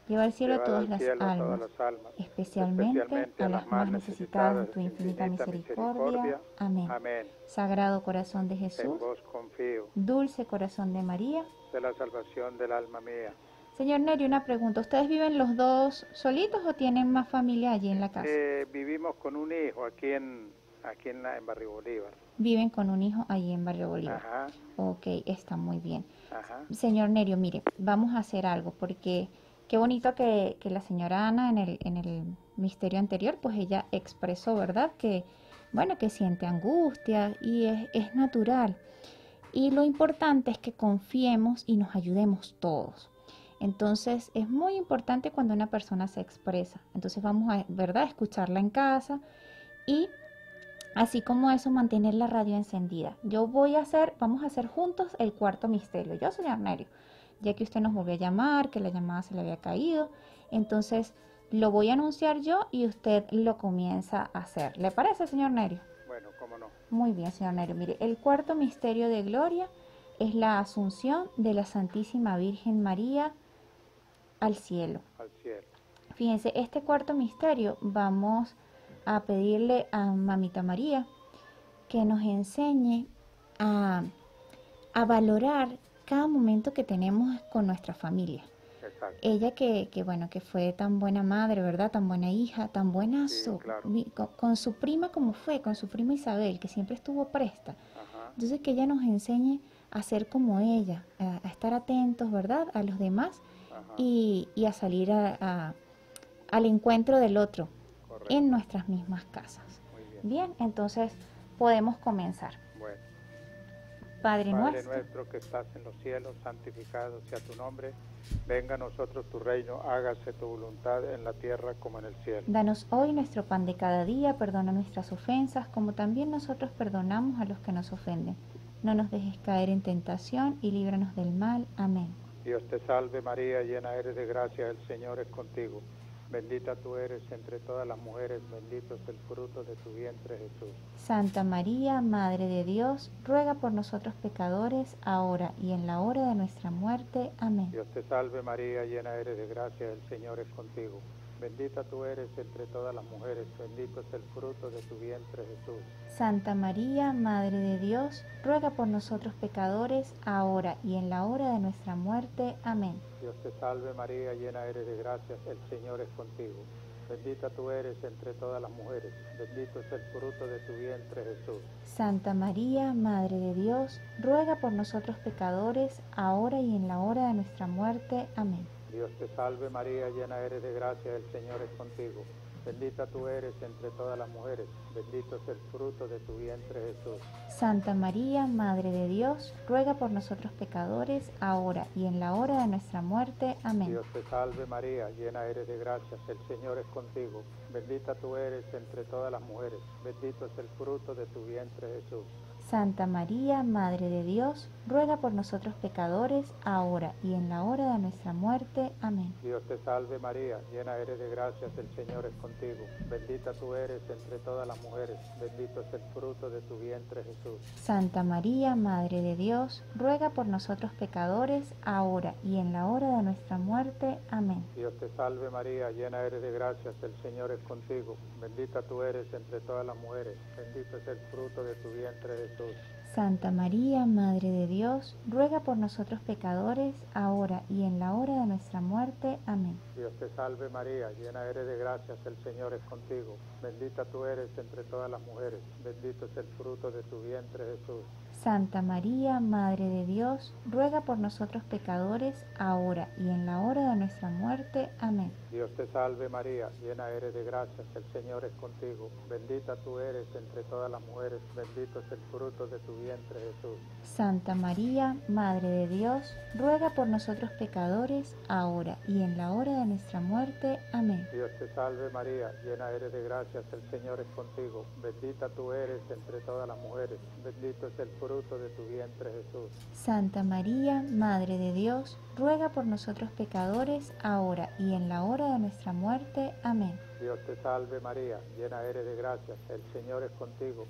lleva al cielo a Llevad todas al las cielo a almas, todas las almas, especialmente, especialmente a las más necesitadas de tu infinita misericordia. Amén. Amén. Sagrado corazón de En Jesús, vos confío, dulce corazón de María. de la salvación del alma mía. Señor Neri, una pregunta. ¿Ustedes viven los dos solitos o tienen más familia allí en la casa? Eh, vivimos con un hijo aquí en, aquí en, la, en Barrio Bolívar. Viven con un hijo allí en Barrio Bolívar. Ajá, Ok, está muy bien. ajá. Señor Nerio, mire, vamos a hacer algo porque qué bonito que, que la señora Ana en el, en el misterio anterior, pues ella expresó, ¿verdad? Que, bueno, que siente angustia y es, es natural. Y lo importante es que confiemos y nos ayudemos todos. Entonces, es muy importante cuando una persona se expresa. Entonces, vamos a, ¿verdad?, escucharla en casa y así como eso, mantener la radio encendida. Yo voy a hacer, vamos a hacer juntos el cuarto misterio. Yo, señor Nerio, ya que usted nos volvió a llamar, que la llamada se le había caído, entonces lo voy a anunciar yo y usted lo comienza a hacer. ¿Le parece, señor Nerio? Bueno, cómo no. Muy bien, señor Nerio. Mire, el cuarto misterio de gloria es la asunción de la Santísima Virgen María al cielo. Al cielo. Fíjense, este cuarto misterio vamos a pedirle a Mamita María que nos enseñe a, a valorar cada momento que tenemos con nuestra familia. Exacto. Ella que, que, bueno, que fue tan buena madre, ¿verdad? Tan buena hija, tan buena Sí, su- claro. mi- con, con su prima como fue, con su prima Isabel, que siempre estuvo presta. Ajá. Entonces que ella nos enseñe a ser como ella, a, a estar atentos, ¿verdad? A los demás Ajá. y, y a salir a- a- al encuentro del otro Correcto. en nuestras mismas casas. Muy bien. Bien, entonces podemos comenzar. Bueno. Padre, Padre nuestro, nuestro que estás en los cielos, santificado sea tu nombre. Venga a nosotros tu reino, hágase tu voluntad en la tierra como en el cielo. danos hoy nuestro pan de cada día, perdona nuestras ofensas, como también nosotros perdonamos a los que nos ofenden. No nos dejes caer en tentación y líbranos del mal. Amén. Dios te salve María, llena eres de gracia, el Señor es contigo. Bendita tú eres entre todas las mujeres, bendito es el fruto de tu vientre Jesús. Santa María, Madre de Dios, ruega por nosotros pecadores, ahora y en la hora de nuestra muerte. Amén. Dios te salve María, llena eres de gracia, el Señor es contigo. Bendita tú eres entre todas las mujeres, bendito es el fruto de tu vientre Jesús. Santa María, Madre de Dios, ruega por nosotros pecadores, ahora y en la hora de nuestra muerte. Amén. Dios te salve María, llena eres de gracia, el Señor es contigo. Bendita tú eres entre todas las mujeres, bendito es el fruto de tu vientre Jesús. Santa María, Madre de Dios, ruega por nosotros pecadores, ahora y en la hora de nuestra muerte. Amén. Dios te salve María, llena eres de gracia, el Señor es contigo. Bendita tú eres entre todas las mujeres, bendito es el fruto de tu vientre Jesús. Santa María, Madre de Dios, ruega por nosotros pecadores, ahora y en la hora de nuestra muerte. Amén. Dios te salve María, llena eres de gracia, el Señor es contigo. Bendita tú eres entre todas las mujeres, bendito es el fruto de tu vientre Jesús. Santa María, Madre de Dios, ruega por nosotros pecadores, ahora y en la hora de nuestra muerte. Amén. Dios te salve María, llena eres de gracia, el Señor es contigo. Bendita tú eres entre todas las mujeres, bendito es el fruto de tu vientre Jesús. Santa María, Madre de Dios, ruega por nosotros pecadores, ahora y en la hora de nuestra muerte. Amén. Dios te salve María, llena eres de gracia, el Señor es contigo. Bendita tú eres entre todas las mujeres, bendito es el fruto de tu vientre Jesús. Santa María, Madre de Dios, ruega por nosotros pecadores, ahora y en la hora de nuestra muerte. Amén. Dios te salve María, llena eres de gracia, el Señor es contigo. Bendita tú eres entre todas las mujeres, bendito es el fruto de tu vientre Jesús. Santa María, Madre de Dios, ruega por nosotros pecadores, ahora y en la hora de nuestra muerte. Amén. Dios te salve María, llena eres de gracia, el Señor es contigo. Bendita tú eres entre todas las mujeres, bendito es el fruto de tu vientre Jesús. Santa María, Madre de Dios, ruega por nosotros pecadores, ahora y en la hora de nuestra muerte. Amén. Dios te salve María, llena eres de gracia, el Señor es contigo. Bendita tú eres entre todas las mujeres, bendito es el fruto de tu vientre Jesús. Santa María, Madre de Dios, ruega por nosotros pecadores, ahora y en la hora de nuestra muerte. Amén. Dios te salve María, llena eres de gracia, el Señor es contigo.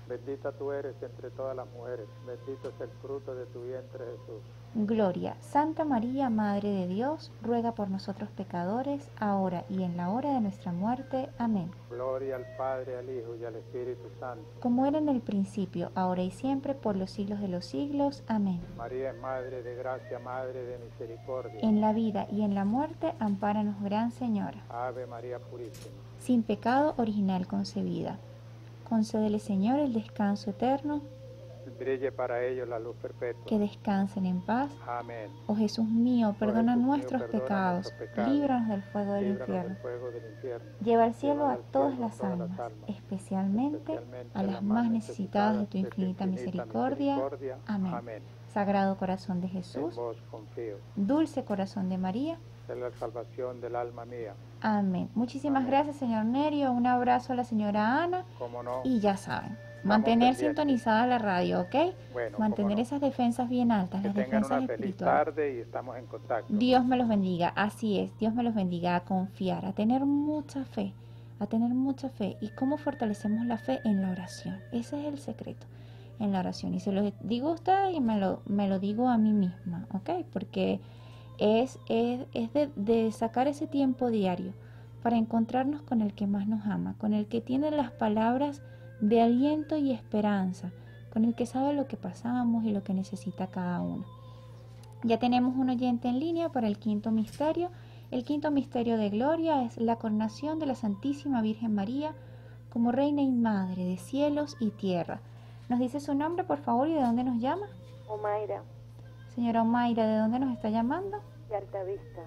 Bendita tú eres entre todas las mujeres, bendito es el fruto de tu vientre, Jesús. Gloria. Santa María, Madre de Dios, ruega por nosotros pecadores, ahora y en la hora de nuestra muerte. Amén. Gloria al Padre, al Hijo y al Espíritu Santo. Como era en el principio, ahora y siempre, por los siglos de los siglos. Amén. María es Madre de gracia, Madre de misericordia. En la vida y en la muerte, ampáranos, Gran Señora. Ave María Purísima. Sin pecado original concebida. Concédele, Señor, el descanso eterno. Brille para ellos la luz perpetua. Que descansen en paz. Amén. Oh Jesús mío, perdona Jesús mío, nuestros perdona pecados, nuestros pecados, líbranos del fuego del líbranos infierno. del fuego del infierno. Lleva al cielo Lleva a al todas cielo a las todas almas, las almas, especialmente especialmente a las más necesitadas de tu infinita misericordia. misericordia. Amén. Amén. Sagrado corazón de En Jesús, vos confío. dulce corazón de María. Es la salvación del alma mía. Amén. Muchísimas Amén. gracias, señor Nerio. Un abrazo a la señora Ana. ¿Cómo no? Y ya saben, mantener pendientes. sintonizada la radio, ¿ok? Bueno, Mantener cómo no. esas defensas bien altas, Que las tengan defensas una feliz espirituales. tarde y estamos en contacto. Dios me los bendiga, así es, Dios me los bendiga, a confiar, a tener mucha fe, a tener mucha fe. ¿Y cómo fortalecemos la fe? En la oración. Ese es el secreto, en la oración. Y se lo digo a ustedes y me lo, me lo digo a mí misma, ¿ok? Porque es, es, es de, de sacar ese tiempo diario para encontrarnos con el que más nos ama, con el que tiene las palabras de aliento y esperanza, con el que sabe lo que pasamos y lo que necesita cada uno. Ya tenemos un oyente en línea para el quinto misterio. El quinto misterio de gloria es la coronación de la Santísima Virgen María como Reina y Madre de cielos y tierra. ¿Nos dice su nombre, por favor, y de dónde nos llama? Omaira, Señora Omaira, ¿de dónde nos está llamando? de Altavista.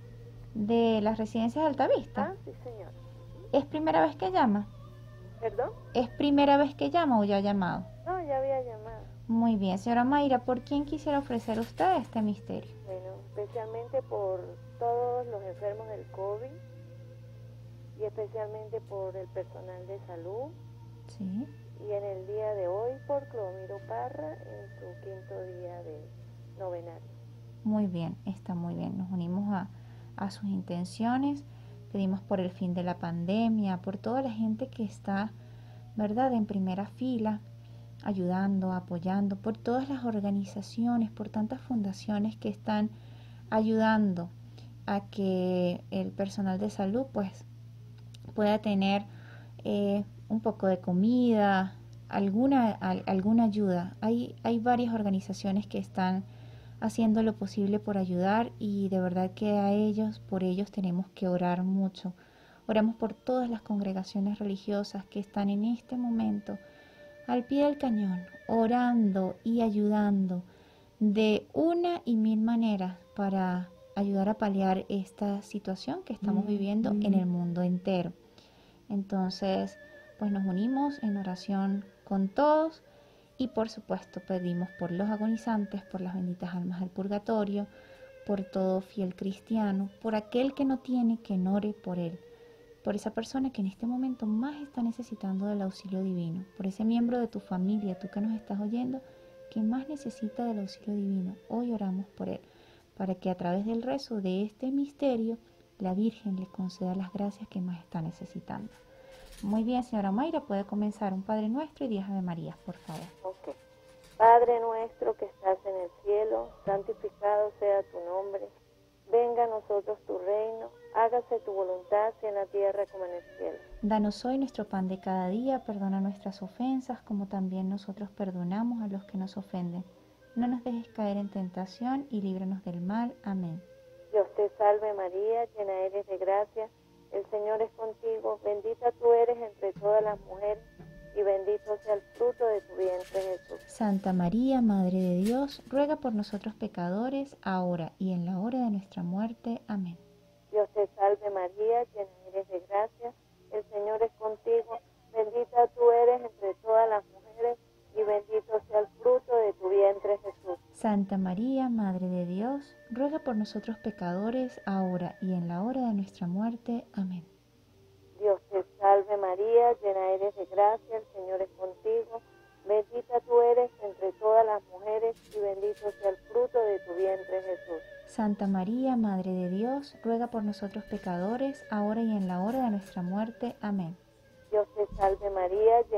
De las residencias de Altavista. Ah, sí, señor. ¿Es primera vez que llama? ¿Perdón? ¿Es primera vez que llama o ya ha llamado? No, ya había llamado. Muy bien, señora Mayra, ¿por quién quisiera ofrecer usted este misterio? Bueno, especialmente por todos los enfermos del COVID y especialmente por el personal de salud. Sí. Y en el día de hoy por Clomiro Parra en su quinto día de novenario. Muy bien, está muy bien. Nos unimos a, a sus intenciones. Pedimos por el fin de la pandemia, por toda la gente que está, ¿verdad?, en primera fila, ayudando, apoyando, por todas las organizaciones, por tantas fundaciones que están ayudando a que el personal de salud pues pueda tener eh, un poco de comida, alguna, al, alguna ayuda. Hay, hay varias organizaciones que están haciendo lo posible por ayudar y de verdad que a ellos, por ellos tenemos que orar mucho. Oramos por todas las congregaciones religiosas que están en este momento al pie del cañón, orando y ayudando de una y mil maneras para ayudar a paliar esta situación que estamos viviendo en el mundo entero. Entonces, pues nos unimos en oración con todos y por supuesto pedimos por los agonizantes, por las benditas almas del purgatorio, por todo fiel cristiano, por aquel que no tiene, que no ore por él, por esa persona que en este momento más está necesitando del auxilio divino, por ese miembro de tu familia, tú que nos estás oyendo, que más necesita del auxilio divino. Hoy oramos por él, para que a través del rezo de este misterio, la Virgen le conceda las gracias que más está necesitando. Muy bien, señora Mayra, puede comenzar un Padre Nuestro y diez Ave Marías, por favor. Ok. Padre nuestro que estás en el cielo, santificado sea tu nombre. Venga a nosotros tu reino, hágase tu voluntad, sea en la tierra como en el cielo. Danos hoy nuestro pan de cada día, perdona nuestras ofensas, como también nosotros perdonamos a los que nos ofenden. No nos dejes caer en tentación y líbranos del mal. Amén. Dios te salve María, llena eres de gracia, el Señor es contigo, bendita tú eres entre todas las mujeres, y bendito sea el fruto de tu vientre Jesús. Santa María, Madre de Dios, ruega por nosotros pecadores, ahora y en la hora de nuestra muerte. Amén. Dios te salve María, llena eres de gracia, el Señor es contigo, bendita tú eres entre todas las mujeres, y bendito sea el fruto de tu vientre Jesús. Santa María, Madre de Dios, ruega por nosotros pecadores, ahora y en la hora de nuestra muerte. Amén. Dios te salve María, llena eres de gracia, el Señor es contigo, bendita tú eres entre todas las mujeres, y bendito sea el fruto de tu vientre Jesús. Santa María, Madre de Dios, ruega por nosotros pecadores, ahora y en la hora de nuestra muerte. Amén. Dios te salve María, llena eres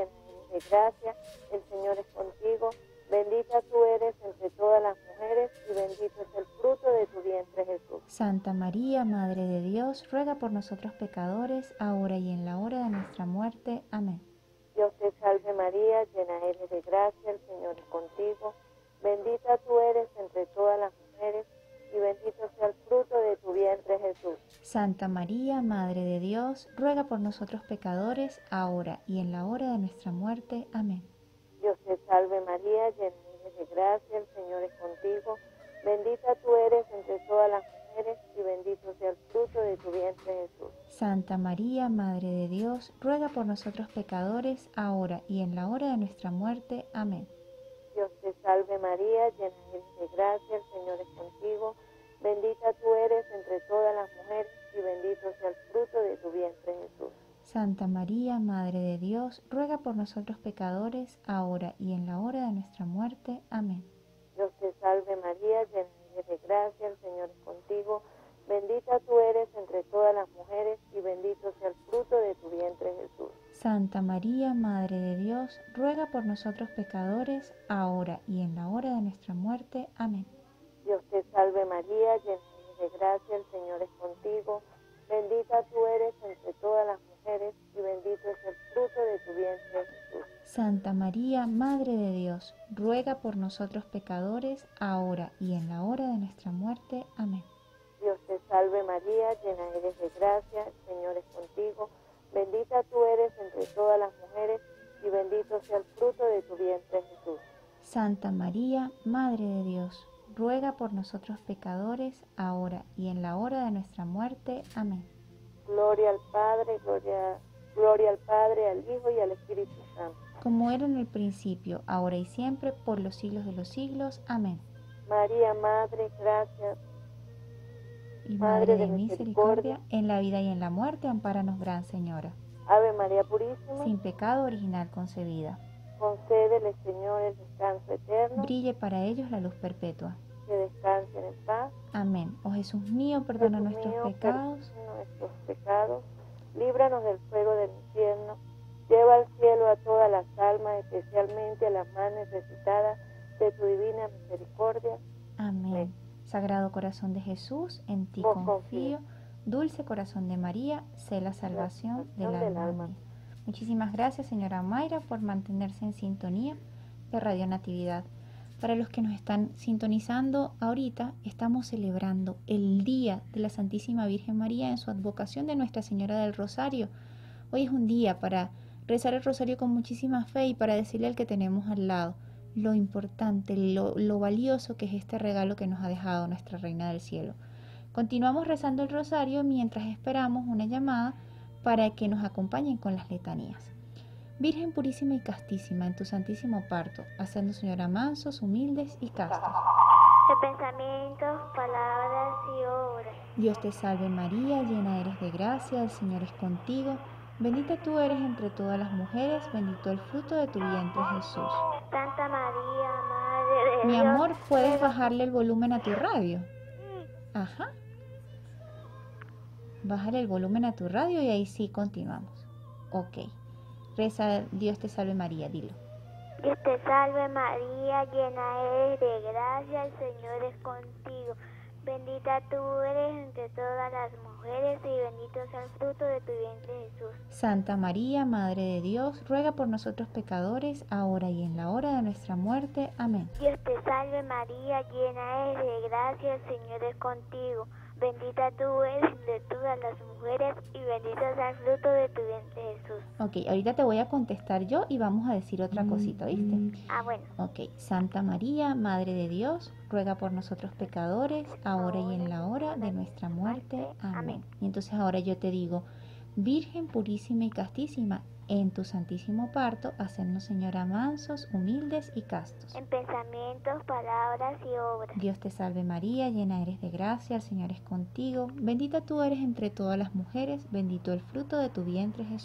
eres de gracia, el Señor es contigo. Bendita tú eres entre todas las mujeres y bendito es el fruto de tu vientre, Jesús. Santa María, Madre de Dios, ruega por nosotros pecadores, ahora y en la hora de nuestra muerte. Amén. Dios te salve María, llena eres de gracia, el Señor es contigo. Bendita tú eres entre todas las mujeres y bendito sea el fruto de tu vientre, Jesús. Santa María, Madre de Dios, ruega por nosotros pecadores, ahora y en la hora de nuestra muerte. Amén. Dios te salve María, llena eres de gracia, el Señor es contigo. Bendita tú eres entre todas las mujeres y bendito sea el fruto de tu vientre, Jesús. Santa María, Madre de Dios, ruega por nosotros pecadores, ahora y en la hora de nuestra muerte. Amén. Dios te salve María, llena eres de gracia, el Señor es contigo. Bendita tú eres entre todas las mujeres y bendito sea el fruto de tu vientre, Jesús. Santa María, Madre de Dios, ruega por nosotros pecadores, ahora y en la hora de nuestra muerte. Amén. Dios te salve María, llena eres de gracia, el Señor es contigo. Bendita tú eres entre todas las mujeres y bendito sea el fruto de tu vientre, Jesús. Santa María, Madre de Dios, ruega por nosotros pecadores, ahora y en la hora de nuestra muerte. Amén. Dios te salve María, llena eres de gracia, el Señor es contigo. Bendita tú eres entre todas las mujeres y bendito es el fruto de tu vientre, Jesús. Santa María, Madre de Dios, ruega por nosotros pecadores, ahora y en la hora de nuestra muerte. Amén. Dios te salve María, llena eres de gracia, el Señor es contigo. Bendita tú eres entre todas las mujeres y bendito sea el fruto de tu vientre, Jesús. Santa María, Madre de Dios, ruega por nosotros pecadores, ahora y en la hora de nuestra muerte. Amén. Gloria al Padre, gloria, gloria al Padre, al Hijo y al Espíritu Santo. Como era en el principio, ahora y siempre, por los siglos de los siglos. Amén. María, Madre, gracias. Y Madre de misericordia, en la vida y en la muerte, ampáranos, Gran Señora. Ave María Purísima, sin pecado original concebida. concédele, Señor, el descanso eterno. Brille para ellos la luz perpetua. Que descansen en paz. Amén. Oh Jesús mío, perdona Jesús nuestros mío, pecados. perdona nuestros pecados. Líbranos del fuego del infierno. Lleva al cielo a todas las almas, especialmente a las más necesitadas de tu divina misericordia. Amén. Amén. Sagrado corazón de Jesús, en ti Vos confío. confío. Dulce corazón de María, sé la salvación del del alma alma. mía. Muchísimas gracias, señora Mayra, por mantenerse en sintonía de Radio Natividad. Para los que nos están sintonizando ahorita, estamos celebrando el Día de la Santísima Virgen María en su advocación de Nuestra Señora del Rosario. Hoy es un día para rezar el rosario con muchísima fe y para decirle al que tenemos al lado lo importante, lo, lo valioso que es este regalo que nos ha dejado nuestra Reina del Cielo. Continuamos rezando el rosario mientras esperamos una llamada para que nos acompañen con las letanías. Virgen purísima y castísima, en tu santísimo parto, hacednos, Señora, mansos, humildes y castos. De pensamientos, palabras y obras. Dios te salve María, llena eres de gracia, el Señor es contigo. Bendita tú eres entre todas las mujeres, bendito el fruto de tu vientre, Jesús. Santa María, Madre de Mi Dios. amor, ¿puedes bajarle el volumen a tu radio? Ajá. Bájale el volumen a tu radio y ahí sí continuamos. Ok. Reza, Dios te salve María, dilo. Dios te salve María, llena eres de gracia, el Señor es contigo. Bendita tú eres entre todas las mujeres y bendito sea el fruto de tu vientre, Jesús. Santa María, Madre de Dios, ruega por nosotros pecadores, ahora y en la hora de nuestra muerte. Amén. Dios te salve María, llena eres de gracia, el Señor es contigo. Bendita tú eres entre todas las mujeres y bendito sea el fruto de tu vientre, Jesús. Ok, ahorita te voy a contestar yo y vamos a decir otra cosita, ¿viste? Ah, bueno. Ok, Santa María, Madre de Dios, ruega por nosotros pecadores, ahora y en la hora de nuestra muerte. Amén. Y entonces ahora yo te digo, Virgen purísima y castísima, en tu santísimo parto, hacednos, Señora, mansos, humildes y castos. En pensamientos, palabras y obras. Dios te salve María, llena eres de gracia, el Señor es contigo. Bendita tú eres entre todas las mujeres, bendito el fruto de tu vientre, Jesús.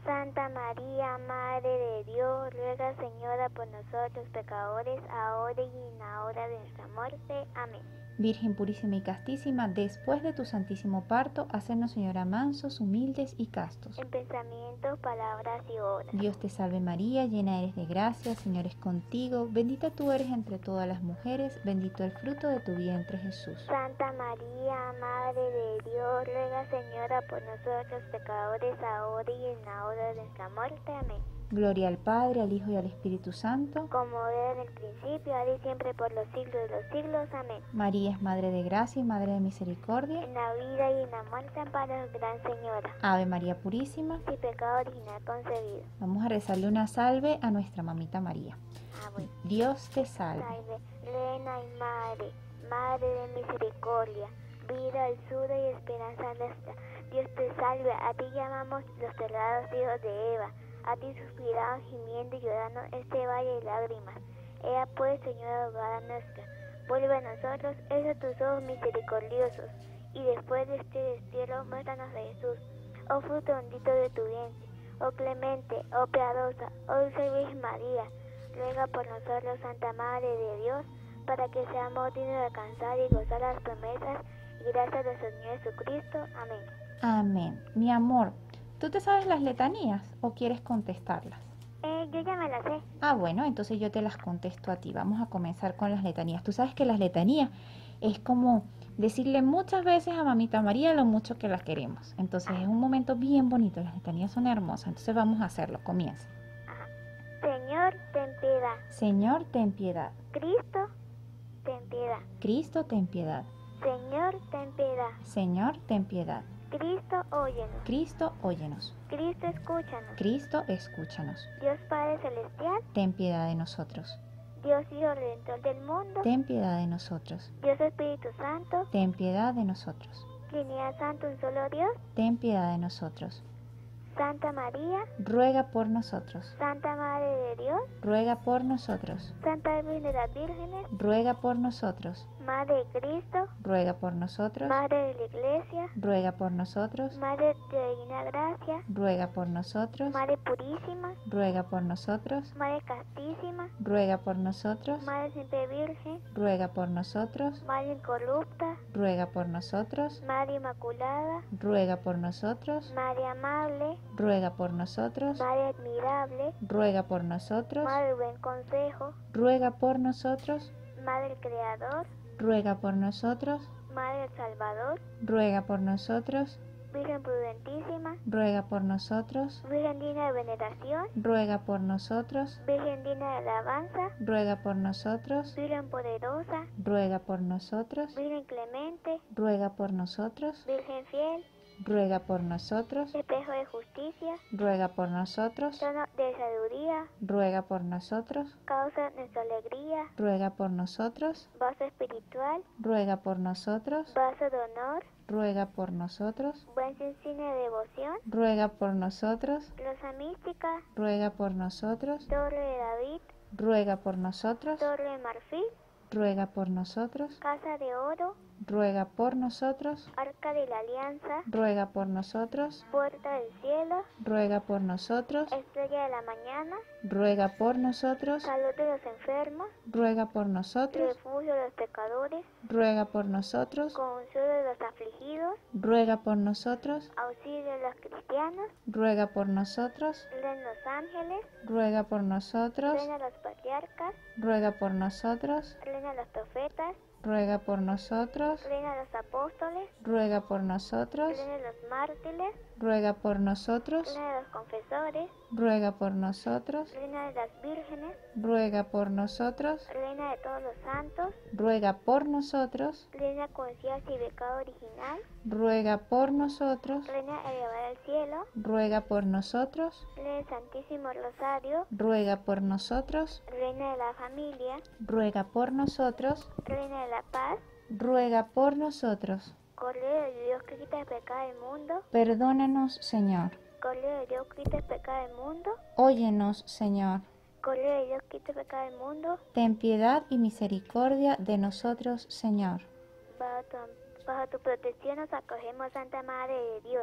Santa María, Madre de Dios, ruega, Señora, por nosotros pecadores, ahora y en la hora de nuestra muerte. Amén. Virgen purísima y castísima, después de tu santísimo parto, hacernos, Señora, mansos, humildes y castos. En pensamientos, palabras y obras. Dios te salve María, llena eres de gracia, el Señor es contigo, bendita tú eres entre todas las mujeres, bendito el fruto de tu vientre Jesús. Santa María, Madre de Dios, ruega, Señora, por nosotros pecadores, ahora y en la hora de nuestra muerte. Amén. Gloria al Padre, al Hijo y al Espíritu Santo. Como era en el principio, ahora y siempre, por los siglos de los siglos. Amén. María es Madre de gracia y Madre de misericordia. En la vida y en la muerte, amparaos, Gran Señora. Ave María Purísima. Sin pecado original concebido. Vamos a rezarle una salve a nuestra mamita María. Ah, bueno. Dios te salve. Salve, Reina y Madre, Madre de misericordia, vida, dulzura y esperanza nuestra. Dios te salve, a ti llamamos los cerrados hijos de Eva. A ti suspiramos, gimiendo y llorando este valle de lágrimas. Ea pues, Señora abogada nuestra, vuelve a nosotros esos tus ojos misericordiosos, y después de este destierro muéstranos a Jesús, oh fruto bendito de tu vientre, oh clemente, oh piadosa, oh dulce Virgen María, ruega por nosotros, Santa Madre de Dios, para que seamos dignos de alcanzar y gozar las promesas y gracias de nuestro Señor Jesucristo. Amén. Amén. Mi amor, ¿tú te sabes las letanías o quieres contestarlas? Eh, yo ya me la sé. Ah, bueno, entonces yo te las contesto a ti. Vamos a comenzar con las letanías. Tú sabes que las letanías es como decirle muchas veces a mamita María lo mucho que la queremos. Entonces es un momento bien bonito. Las letanías son hermosas. Entonces vamos a hacerlo. Comienza. Ajá. Señor, ten piedad. Señor, ten piedad. Cristo, ten piedad. Cristo, ten piedad. Señor, ten piedad. Señor, ten piedad. Cristo, óyenos. Cristo, óyenos. Cristo, escúchanos. Cristo, escúchanos. Dios Padre Celestial, Ten piedad de nosotros. Dios Hijo Redentor del mundo, Ten piedad de nosotros. Dios Espíritu Santo, Ten piedad de nosotros. Trinidad Santo, un solo Dios, Ten piedad de nosotros. Santa María, Ruega por nosotros. Santa Madre de Dios, Ruega por nosotros. Santa Virgen de las Vírgenes, Ruega por nosotros. Madre de Cristo, Ruega por nosotros. Madre de la Iglesia, Ruega por nosotros. Madre de Divina Gracia, Ruega por nosotros. Madre Purísima, Ruega por nosotros. Madre Castísima, Ruega por nosotros. Madre Siempre Virgen, Ruega por nosotros. Madre Incorrupta, Ruega por nosotros. Madre Inmaculada, Ruega por nosotros. Madre Amable, Ruega por nosotros. Madre Admirable, Ruega por nosotros. Madre del Buen Consejo, Ruega por nosotros. Madre del Creador, Ruega por nosotros. Madre del Salvador, Ruega por nosotros. Virgen Prudentísima, Ruega por nosotros. Virgen digna de veneración, Ruega por nosotros. Virgen digna de alabanza, Ruega por nosotros. Virgen poderosa, Ruega por nosotros. Virgen clemente, Ruega por nosotros. Virgen fiel, Ruega por nosotros. espejo de justicia, Ruega por nosotros. trono de sabiduría, Ruega por nosotros. causa de nuestra alegría, Ruega por nosotros. vaso espiritual, Ruega por nosotros. vaso de honor, Ruega por nosotros. buen insignia de devoción, Ruega por nosotros. losa mística, Ruega por nosotros. torre de David, Ruega por nosotros. torre de marfil, Ruega por nosotros. casa de oro, Ruega por nosotros. arca de la alianza, Ruega por nosotros. puerta del cielo, Ruega por nosotros. estrella de la mañana, Ruega por nosotros. salud de los enfermos, Ruega por nosotros. refugio de los pecadores, Ruega por nosotros. consuelo de los afligidos, Ruega por nosotros. auxilio de los cristianos, Ruega por nosotros. reina de los ángeles, Ruega por nosotros. reina de los patriarcas, Ruega por nosotros. reina de los profetas, Ruega por nosotros. reina de los apóstoles, Ruega por nosotros. reina de los mártires, Ruega por nosotros. reina de los confesores, Ruega por nosotros. reina de las vírgenes, Ruega por nosotros. reina de todos los santos, Ruega por nosotros. reina conciencia y pecado original, Ruega por nosotros. reina elevada al cielo, Ruega por nosotros. reina del Santísimo Rosario, Ruega por nosotros. reina de la familia, Ruega por nosotros. reina de la paz, Ruega por nosotros. Cordero de Dios que quita el pecado del mundo, Perdónanos, Señor. Cordero de Dios que quita el pecado del mundo, Óyenos, Señor. Cordero de Dios que quita el pecado del mundo, Ten piedad y misericordia de nosotros, Señor. bajo tu, bajo tu protección nos acogemos, Santa Madre de Dios.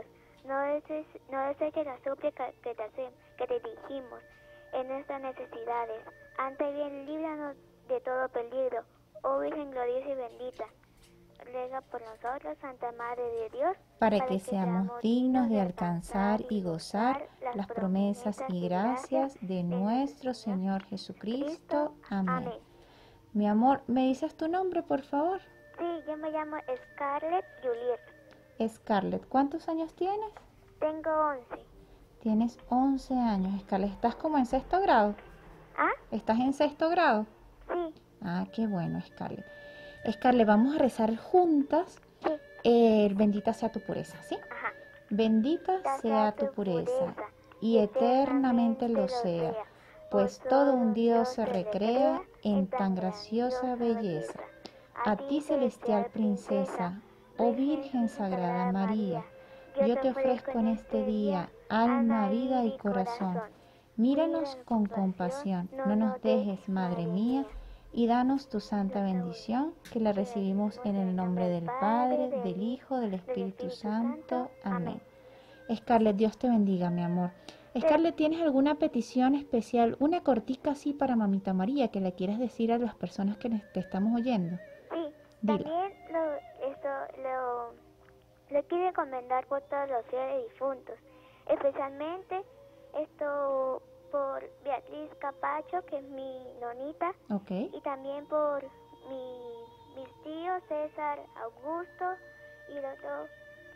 no deseches, no deseches la súplica que te, hace, que te dirigimos en nuestras necesidades. Antes bien, líbranos de todo peligro, oh Virgen gloriosa y bendita. Ruega por nosotros, Santa Madre de Dios, para que seamos dignos de alcanzar y gozar las promesas y gracias de nuestro Señor Jesucristo. Amén. Mi amor, ¿me dices tu nombre, por favor? Sí, yo me llamo Scarlett Juliet. Scarlett, ¿cuántos años tienes? Tengo once. Tienes once años, Scarlett. ¿Estás como en sexto grado? ¿Ah? ¿Estás en sexto grado? Sí. Ah, qué bueno, Scarlett. Scarlett, vamos a rezar juntas. Sí. Eh, bendita sea tu pureza, ¿sí? Ajá. Bendita sea tu pureza, y eternamente lo sea, pues todo un Dios se recrea en tan graciosa belleza. A ti, celestial princesa, oh Virgen Sagrada María, yo te ofrezco en este día alma, vida y corazón. Míranos con compasión, no nos dejes, Madre mía, y danos tu santa bendición, que la recibimos en el nombre del Padre, del Hijo, del Espíritu Santo. Amén. Scarlett, Dios te bendiga, mi amor. Scarlett, ¿tienes alguna petición especial, una cortica así para Mamita María, que le quieras decir a las personas que te estamos oyendo? Sí, Dila. también lo, esto, lo, lo quiero encomendar por todos los fieles difuntos, especialmente esto por Beatriz Capacho, que es mi nonita, Ok. y también por mi, mis tíos César Augusto y el otro,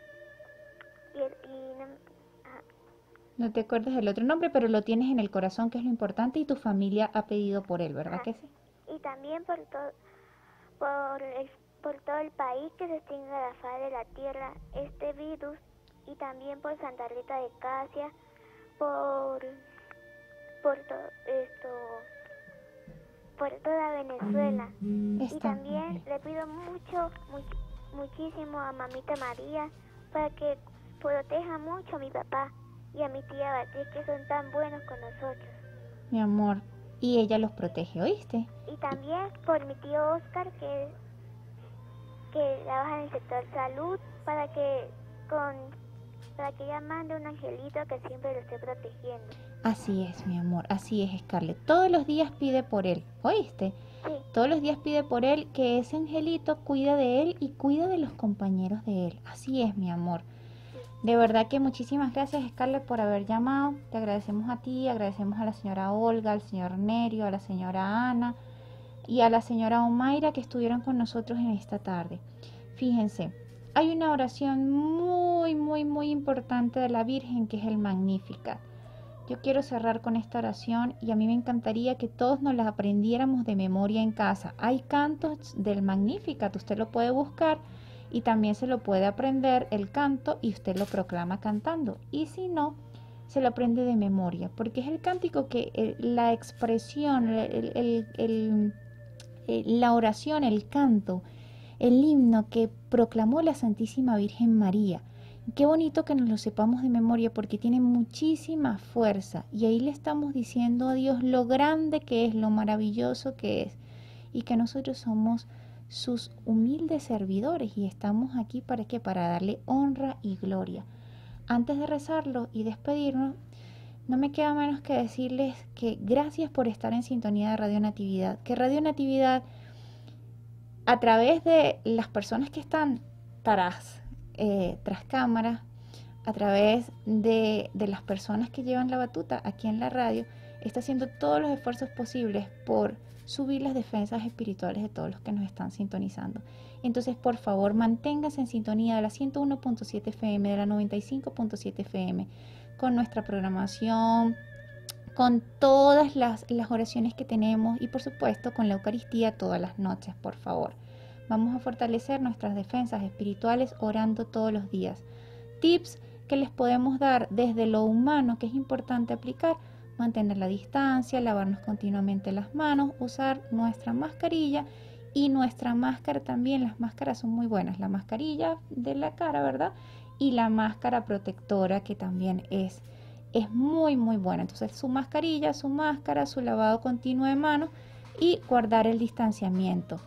y, el, y no, ajá. No te acuerdas del otro nombre, pero lo tienes en el corazón, que es lo importante, y tu familia ha pedido por él, ¿verdad Ajá. que sí? Y también por todo, por, el, por todo el país, que se extinga la faz de la tierra este virus, y también por Santa Rita de Casia, por por todo esto, por toda Venezuela. Está Y también bien. le pido mucho, much, muchísimo a Mamita María para que proteja mucho a mi papá y a mi tía Beatriz, que son tan buenos con nosotros. Mi amor, y ella los protege, ¿oíste? Y también por mi tío Oscar, que, que trabaja en el sector salud, para que con para que ella mande un angelito que siempre lo esté protegiendo. Así es, mi amor, así es, Scarlett. Todos los días pide por él, ¿oíste? Sí. Todos los días pide por él, que ese angelito cuida de él y cuida de los compañeros de él. Así es, mi amor. De verdad que muchísimas gracias, Scarlett, por haber llamado. Te agradecemos a ti, agradecemos a la señora Olga, al señor Nerio, a la señora Ana y a la señora Omaira, que estuvieron con nosotros en esta tarde. Fíjense, hay una oración muy, muy, muy importante de la Virgen, que es el Magnificat. Yo quiero cerrar con esta oración, y a mí me encantaría que todos nos la aprendiéramos de memoria en casa. Hay cantos del Magnificat, usted lo puede buscar y también se lo puede aprender el canto y usted lo proclama cantando. Y si no, se lo aprende de memoria, porque es el cántico que eh, la expresión, el, el, el, el, la oración, el canto, el himno que proclamó la Santísima Virgen María. Qué bonito que nos lo sepamos de memoria, porque tiene muchísima fuerza, y ahí le estamos diciendo a Dios lo grande que es, lo maravilloso que es, y que nosotros somos sus humildes servidores y estamos aquí para qué, para darle honra y gloria. Antes de rezarlo y despedirnos, no me queda menos que decirles que gracias por estar en sintonía de Radio Natividad, que Radio Natividad, a través de las personas que están tras Eh, tras cámaras, a través de, de las personas que llevan la batuta aquí en la radio, está haciendo todos los esfuerzos posibles por subir las defensas espirituales de todos los que nos están sintonizando. Entonces, por favor, manténgase en sintonía de la ciento uno punto siete F M, de la noventa y cinco punto siete F M, con nuestra programación, con todas las, las oraciones que tenemos, y por supuesto con la Eucaristía todas las noches, por favor. Vamos a fortalecer nuestras defensas espirituales orando todos los días. Tips que les podemos dar desde lo humano, que es importante aplicar: mantener la distancia, lavarnos continuamente las manos, usar nuestra mascarilla, y nuestra máscara también. Las máscaras son muy buenas, la mascarilla de la cara, ¿verdad? Y la máscara protectora, que también es, es muy muy buena. Entonces, su mascarilla, su máscara, su lavado continuo de manos y guardar el distanciamiento.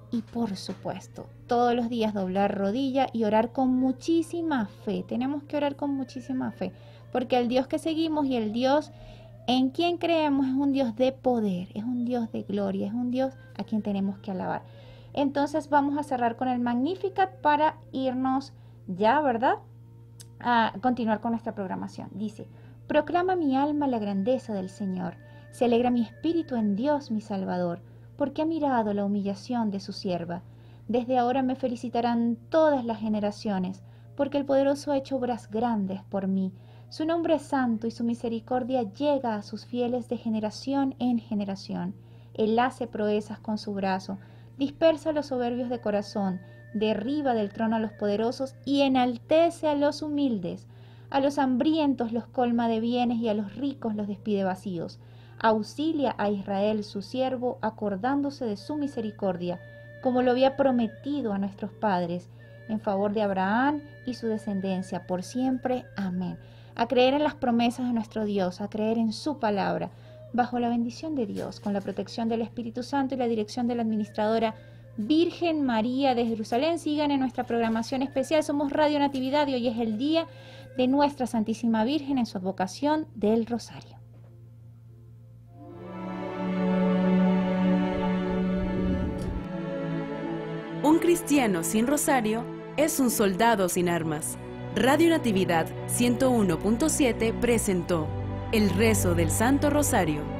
Y por supuesto, todos los días doblar rodilla y orar con muchísima fe. Tenemos que orar con muchísima fe, porque el Dios que seguimos y el Dios en quien creemos es un Dios de poder, es un Dios de gloria, es un Dios a quien tenemos que alabar. Entonces vamos a cerrar con el Magnificat para irnos ya, ¿verdad?, a continuar con nuestra programación. Dice: proclama mi alma la grandeza del Señor, se alegra mi espíritu en Dios mi Salvador, porque ha mirado la humillación de su sierva. Desde ahora me felicitarán todas las generaciones, porque el poderoso ha hecho obras grandes por mí. Su nombre es santo y su misericordia llega a sus fieles de generación en generación. Él hace proezas con su brazo, dispersa a los soberbios de corazón, derriba del trono a los poderosos y enaltece a los humildes. A los hambrientos los colma de bienes y a los ricos los despide vacíos. Auxilia a Israel su siervo, acordándose de su misericordia, como lo había prometido a nuestros padres, en favor de Abraham y su descendencia, por siempre. Amén. A creer en las promesas de nuestro Dios, a creer en su palabra, bajo la bendición de Dios, con la protección del Espíritu Santo y la dirección de la administradora Virgen María de Jerusalén. Sigan en nuestra programación especial. Somos Radio Natividad y hoy es el día de nuestra Santísima Virgen en su advocación del Rosario. Un cristiano sin rosario es un soldado sin armas. Radio Natividad ciento uno punto siete presentó el rezo del Santo Rosario.